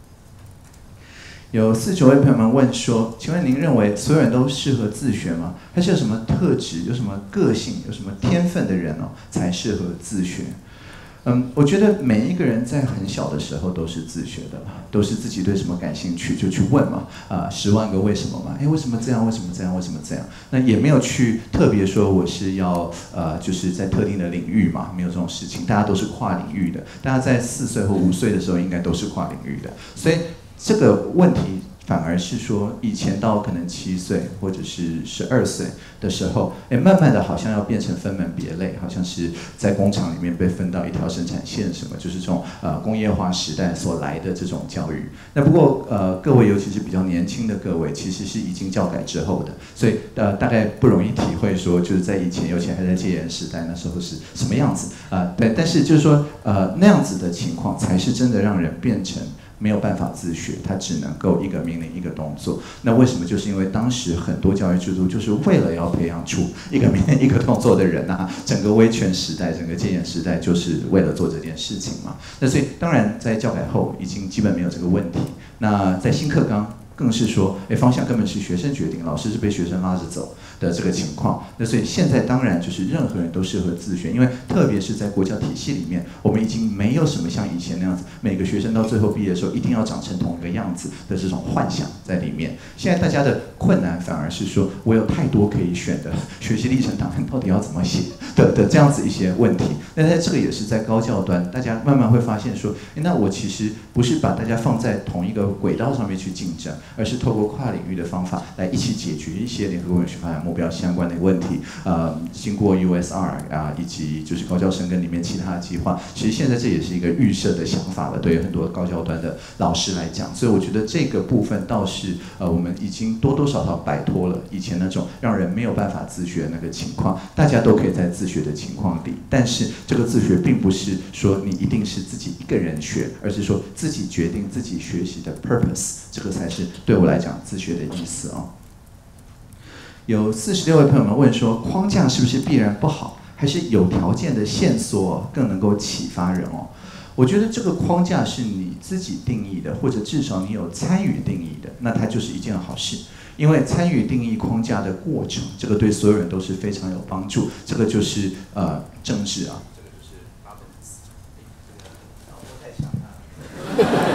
有四十九位朋友们问说，请问您认为所有人都适合自学吗？还是有什么特质、有什么个性、有什么天分的人哦才适合自学？嗯，我觉得每一个人在很小的时候都是自学的，都是自己对什么感兴趣就去问嘛，啊、呃，十万个为什么嘛，哎，为什么这样？为什么这样？为什么这样？那也没有去特别说我是要呃，就是在特定的领域嘛，没有这种事情，大家都是跨领域的，大家在四岁或五岁的时候应该都是跨领域的，所以这个问题反而是说，以前到可能七岁或者是十二岁的时候，哎，慢慢的好像要变成分门别类，好像是在工厂里面被分到一条生产线什么，就是这种呃工业化时代所来的这种教育。那不过呃各位尤其是比较年轻的各位，其实是已经教改之后的，所以呃大概不容易体会说，就是在以前，尤其还在戒严时代那时候是什么样子啊、呃？对，但是就是说呃那样子的情况，才是真的让人变成没有办法自学，他只能够一个命令一个动作。那为什么？就是因为当时很多教育制度就是为了要培养出一个命令一个动作的人啊，整个威权时代、整个戒严时代就是为了做这件事情嘛。那所以当然在教改后已经基本没有这个问题。那在新课纲更是说，哎，方向根本是学生决定，老师是被学生拉着走的这个情况。那所以现在当然就是任何人都适合自学，因为特别是在国教体系里面，我们已经没有什么像以前那样子，每个学生到最后毕业的时候一定要长成同一个样子的这种幻想在里面。现在大家的困难反而是说，我有太多可以选的学习历程档案，到底要怎么写的的这样子一些问题。那在这个也是在高教端，大家慢慢会发现说，哎，那我其实不是把大家放在同一个轨道上面去竞争，而是透过跨领域的方法来一起解决一些联合国永续发展目标相关的问题。呃，经过 U S R 啊，以及就是高教生跟里面其他的计划，其实现在这也是一个预设的想法了，对于很多高教端的老师来讲。所以我觉得这个部分倒是呃，我们已经多多少少摆脱了以前那种让人没有办法自学的那个情况，大家都可以在自学的情况里。但是这个自学并不是说你一定是自己一个人学，而是说自己决定自己学习的 purpose， 这个才是对我来讲自学的意思哦。有四十六位朋友们问说，框架是不是必然不好，还是有条件的线索更能够启发人哦？我觉得这个框架是你自己定义的，或者至少你有参与定义的，那它就是一件好事。 因为参与定义框架的过程，这个对所有人都是非常有帮助。这个就是呃政治啊。这个就是 governance。这个脑波太强了。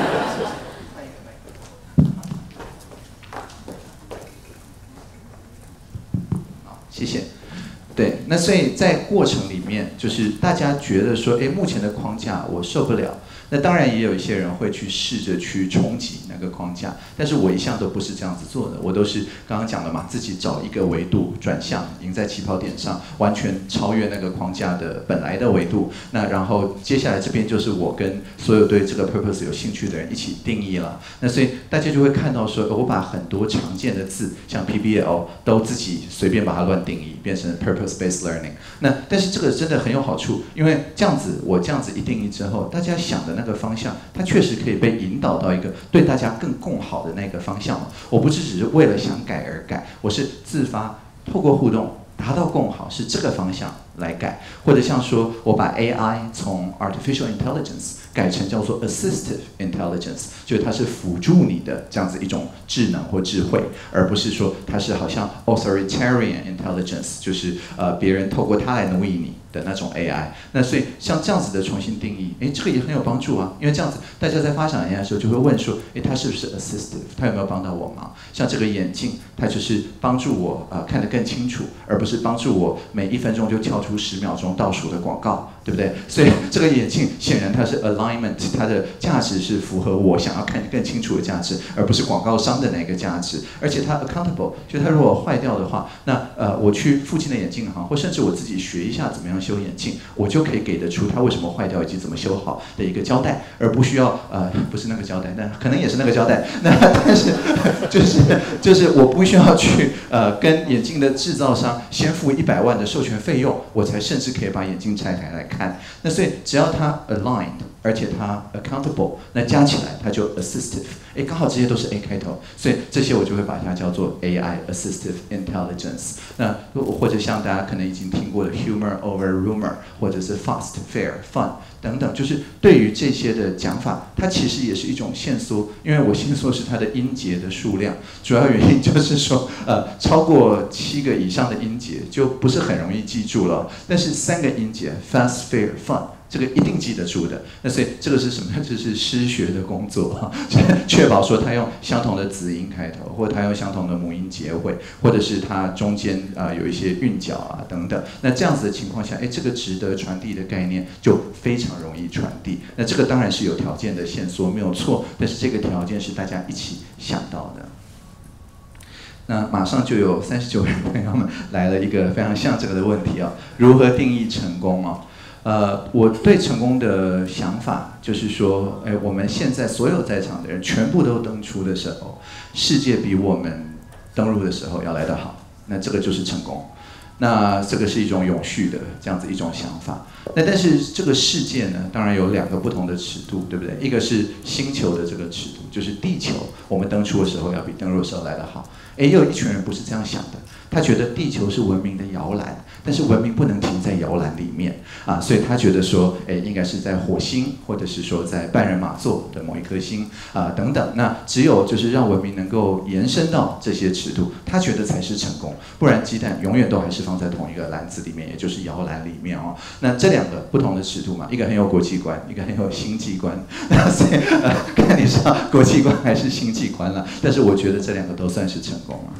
好，谢谢。对，那所以在过程里面，就是大家觉得说，哎，目前的框架我受不了。那当然也有一些人会去试着去冲击那个框架，但是我一向都不是这样子做的，我都是刚刚讲的嘛，自己找一个维度转向，赢在起跑点上，完全超越那个框架的本来的维度。那然后接下来这边就是我跟所有对这个 purpose 有兴趣的人一起定义了。那所以大家就会看到说，我把很多常见的字，像 P B L 都自己随便把它乱定义，变成 purpose-based learning。那但是这个真的很有好处，因为这样子我这样子一定义之后，大家想的那个方向，它确实可以被引导到一个对大家更共好的那个方向嘛。我不是只是为了想改而改，我是自发透过互动达到共好，是这个方向来改。或者像说我把 A I 从 artificial intelligence 改成叫做 assistive intelligence， 就是它是辅助你的这样子一种智能或智慧，而不是说它是好像 authoritarian intelligence， 就是呃别人透过它来奴役你的那种 A I。那所以像这样子的重新定义，哎，这个也很有帮助啊，因为这样子大家在发展 A I 的时候就会问说，哎，它是不是 assistive， 它有没有帮到我忙？像这个眼镜，它就是帮助我呃看得更清楚，而不是帮助我每一分钟就跳出十秒钟倒数的广告，对不对？所以这个眼镜显然它是 alignment， 它的价值是符合我想要看得更清楚的价值，而不是广告商的那个价值。而且它 accountable， 就它如果坏掉的话，那呃我去附近的眼镜行，或甚至我自己学一下怎么样修眼镜，我就可以给得出它为什么坏掉以及怎么修好的一个交代，而不需要呃不是那个交代，但可能也是那个交代。那但是就是就是我不需要去呃跟眼镜的制造商先付一百万的授权费用，我才甚至可以把眼镜拆开来看。那所以只要它 aligned， 而且它 accountable， 那加起来它就 assistive。哎，刚好这些都是 A 开头，所以这些我就会把它叫做 A I assistive intelligence。那或者像大家可能已经听过的 humor over rumor， 或者是 fast fair fun 等等，就是对于这些的讲法，它其实也是一种限缩，因为我限缩是它的音节的数量，主要原因就是说，呃，超过七个以上的音节就不是很容易记住了，但是三个音节 fast fair fun。这个一定记得住的，那所以这个是什么？这是师学的工作，确保说他用相同的子音开头，或者他用相同的母音结尾，或者是他中间啊、呃、有一些韵脚啊等等。那这样子的情况下，哎，这个值得传递的概念就非常容易传递。那这个当然是有条件的线索，没有错，但是这个条件是大家一起想到的。那马上就有三十九位朋友们来了一个非常像这个的问题啊，如何定义成功啊？呃，我对成功的想法就是说，哎，我们现在所有在场的人全部都登出的时候，世界比我们登入的时候要来得好，那这个就是成功。那这个是一种永续的这样子一种想法。那但是这个世界呢，当然有两个不同的尺度，对不对？一个是星球的这个尺度，就是地球，我们登出的时候要比登入的时候来得好。哎，也有一群人不是这样想的，他觉得地球是文明的摇篮，但是文明不能停在摇篮里面啊，所以他觉得说，哎，应该是在火星，或者是说在半人马座的某一颗星啊等等。那只有就是让文明能够延伸到这些尺度，他觉得才是成功，不然鸡蛋永远都还是放在同一个篮子里面，也就是摇篮里面哦。那这两个不同的尺度嘛，一个很有国际观，一个很有星际观，那所以、呃、看你是国际观还是星际观了。但是我觉得这两个都算是成功了。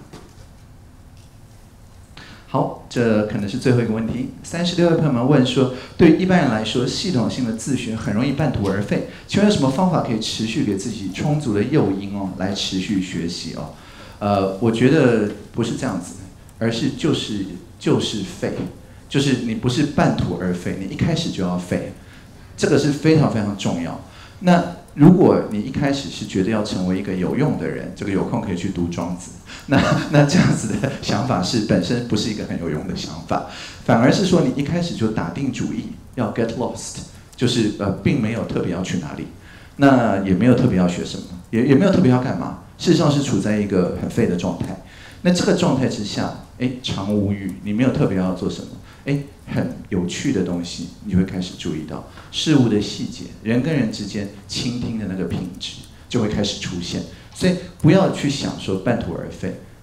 好，这可能是最后一个问题。三十六位朋友们问说，对于一般人来说，系统性的自学很容易半途而废，请问有什么方法可以持续给自己充足的诱因哦，来持续学习哦？呃，我觉得不是这样子，而是就是就是废，就是你不是半途而废，你一开始就要废，这个是非常非常重要。那如果你一开始是觉得要成为一个有用的人，这个有空可以去读庄子。那那这样子的想法是本身不是一个很有用的想法，反而是说你一开始就打定主意要 get lost， 就是呃并没有特别要去哪里，那也没有特别要学什么，也也没有特别要干嘛，事实上是处在一个很废的状态。那这个状态之下，哎，常无语，你没有特别要做什么。哎，很有趣的东西，你会开始注意到事物的细节，人跟人之间倾听的那个品质就会开始出现。所以不要去想说半途而废，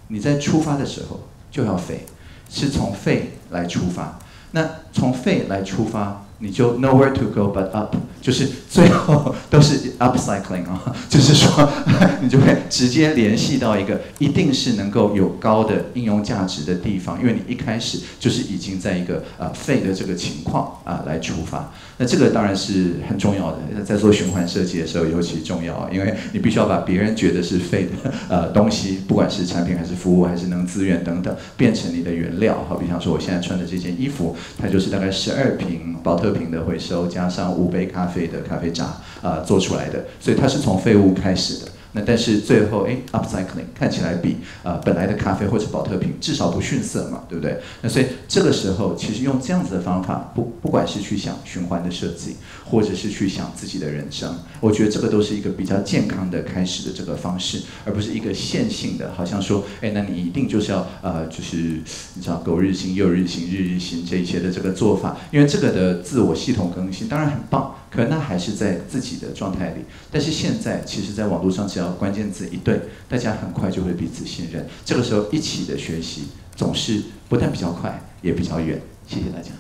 你在出发的时候就要废，是从废来出发。那从废来出发，你就 nowhere to go but up， 就是最后都是 upcycling 啊，就是说你就会直接联系到一个一定是能够有高的应用价值的地方，因为你一开始就是已经在一个呃废的这个情况啊来出发。那这个当然是很重要的，在做循环设计的时候尤其重要，因为你必须要把别人觉得是废的呃东西，不管是产品还是服务还是能资源等等，变成你的原料。好比方说我现在穿的这件衣服，它就是大概十二瓶保特瓶的回收，加上五杯咖啡的咖啡渣啊、呃、做出来的，所以它是从废物开始的。那但是最后哎 upcycling 看起来比呃本来的咖啡或者保特瓶至少不逊色嘛，对不对？那所以这个时候其实用这样子的方法，不不管是去想循环的设计，或者是去想自己的人生，我觉得这个都是一个比较健康的开始的这个方式，而不是一个线性的，好像说哎那你一定就是要呃就是你知道苟日新又日新日日新这一些的这个做法，因为这个的自我系统更新当然很棒。可那还是在自己的状态里，但是现在其实，在网络上只要关键字一对，大家很快就会彼此信任。这个时候一起的学习，总是不但比较快，也比较远。谢谢大家。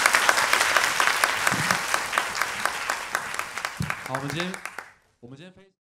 好，我们今天，我们今天非。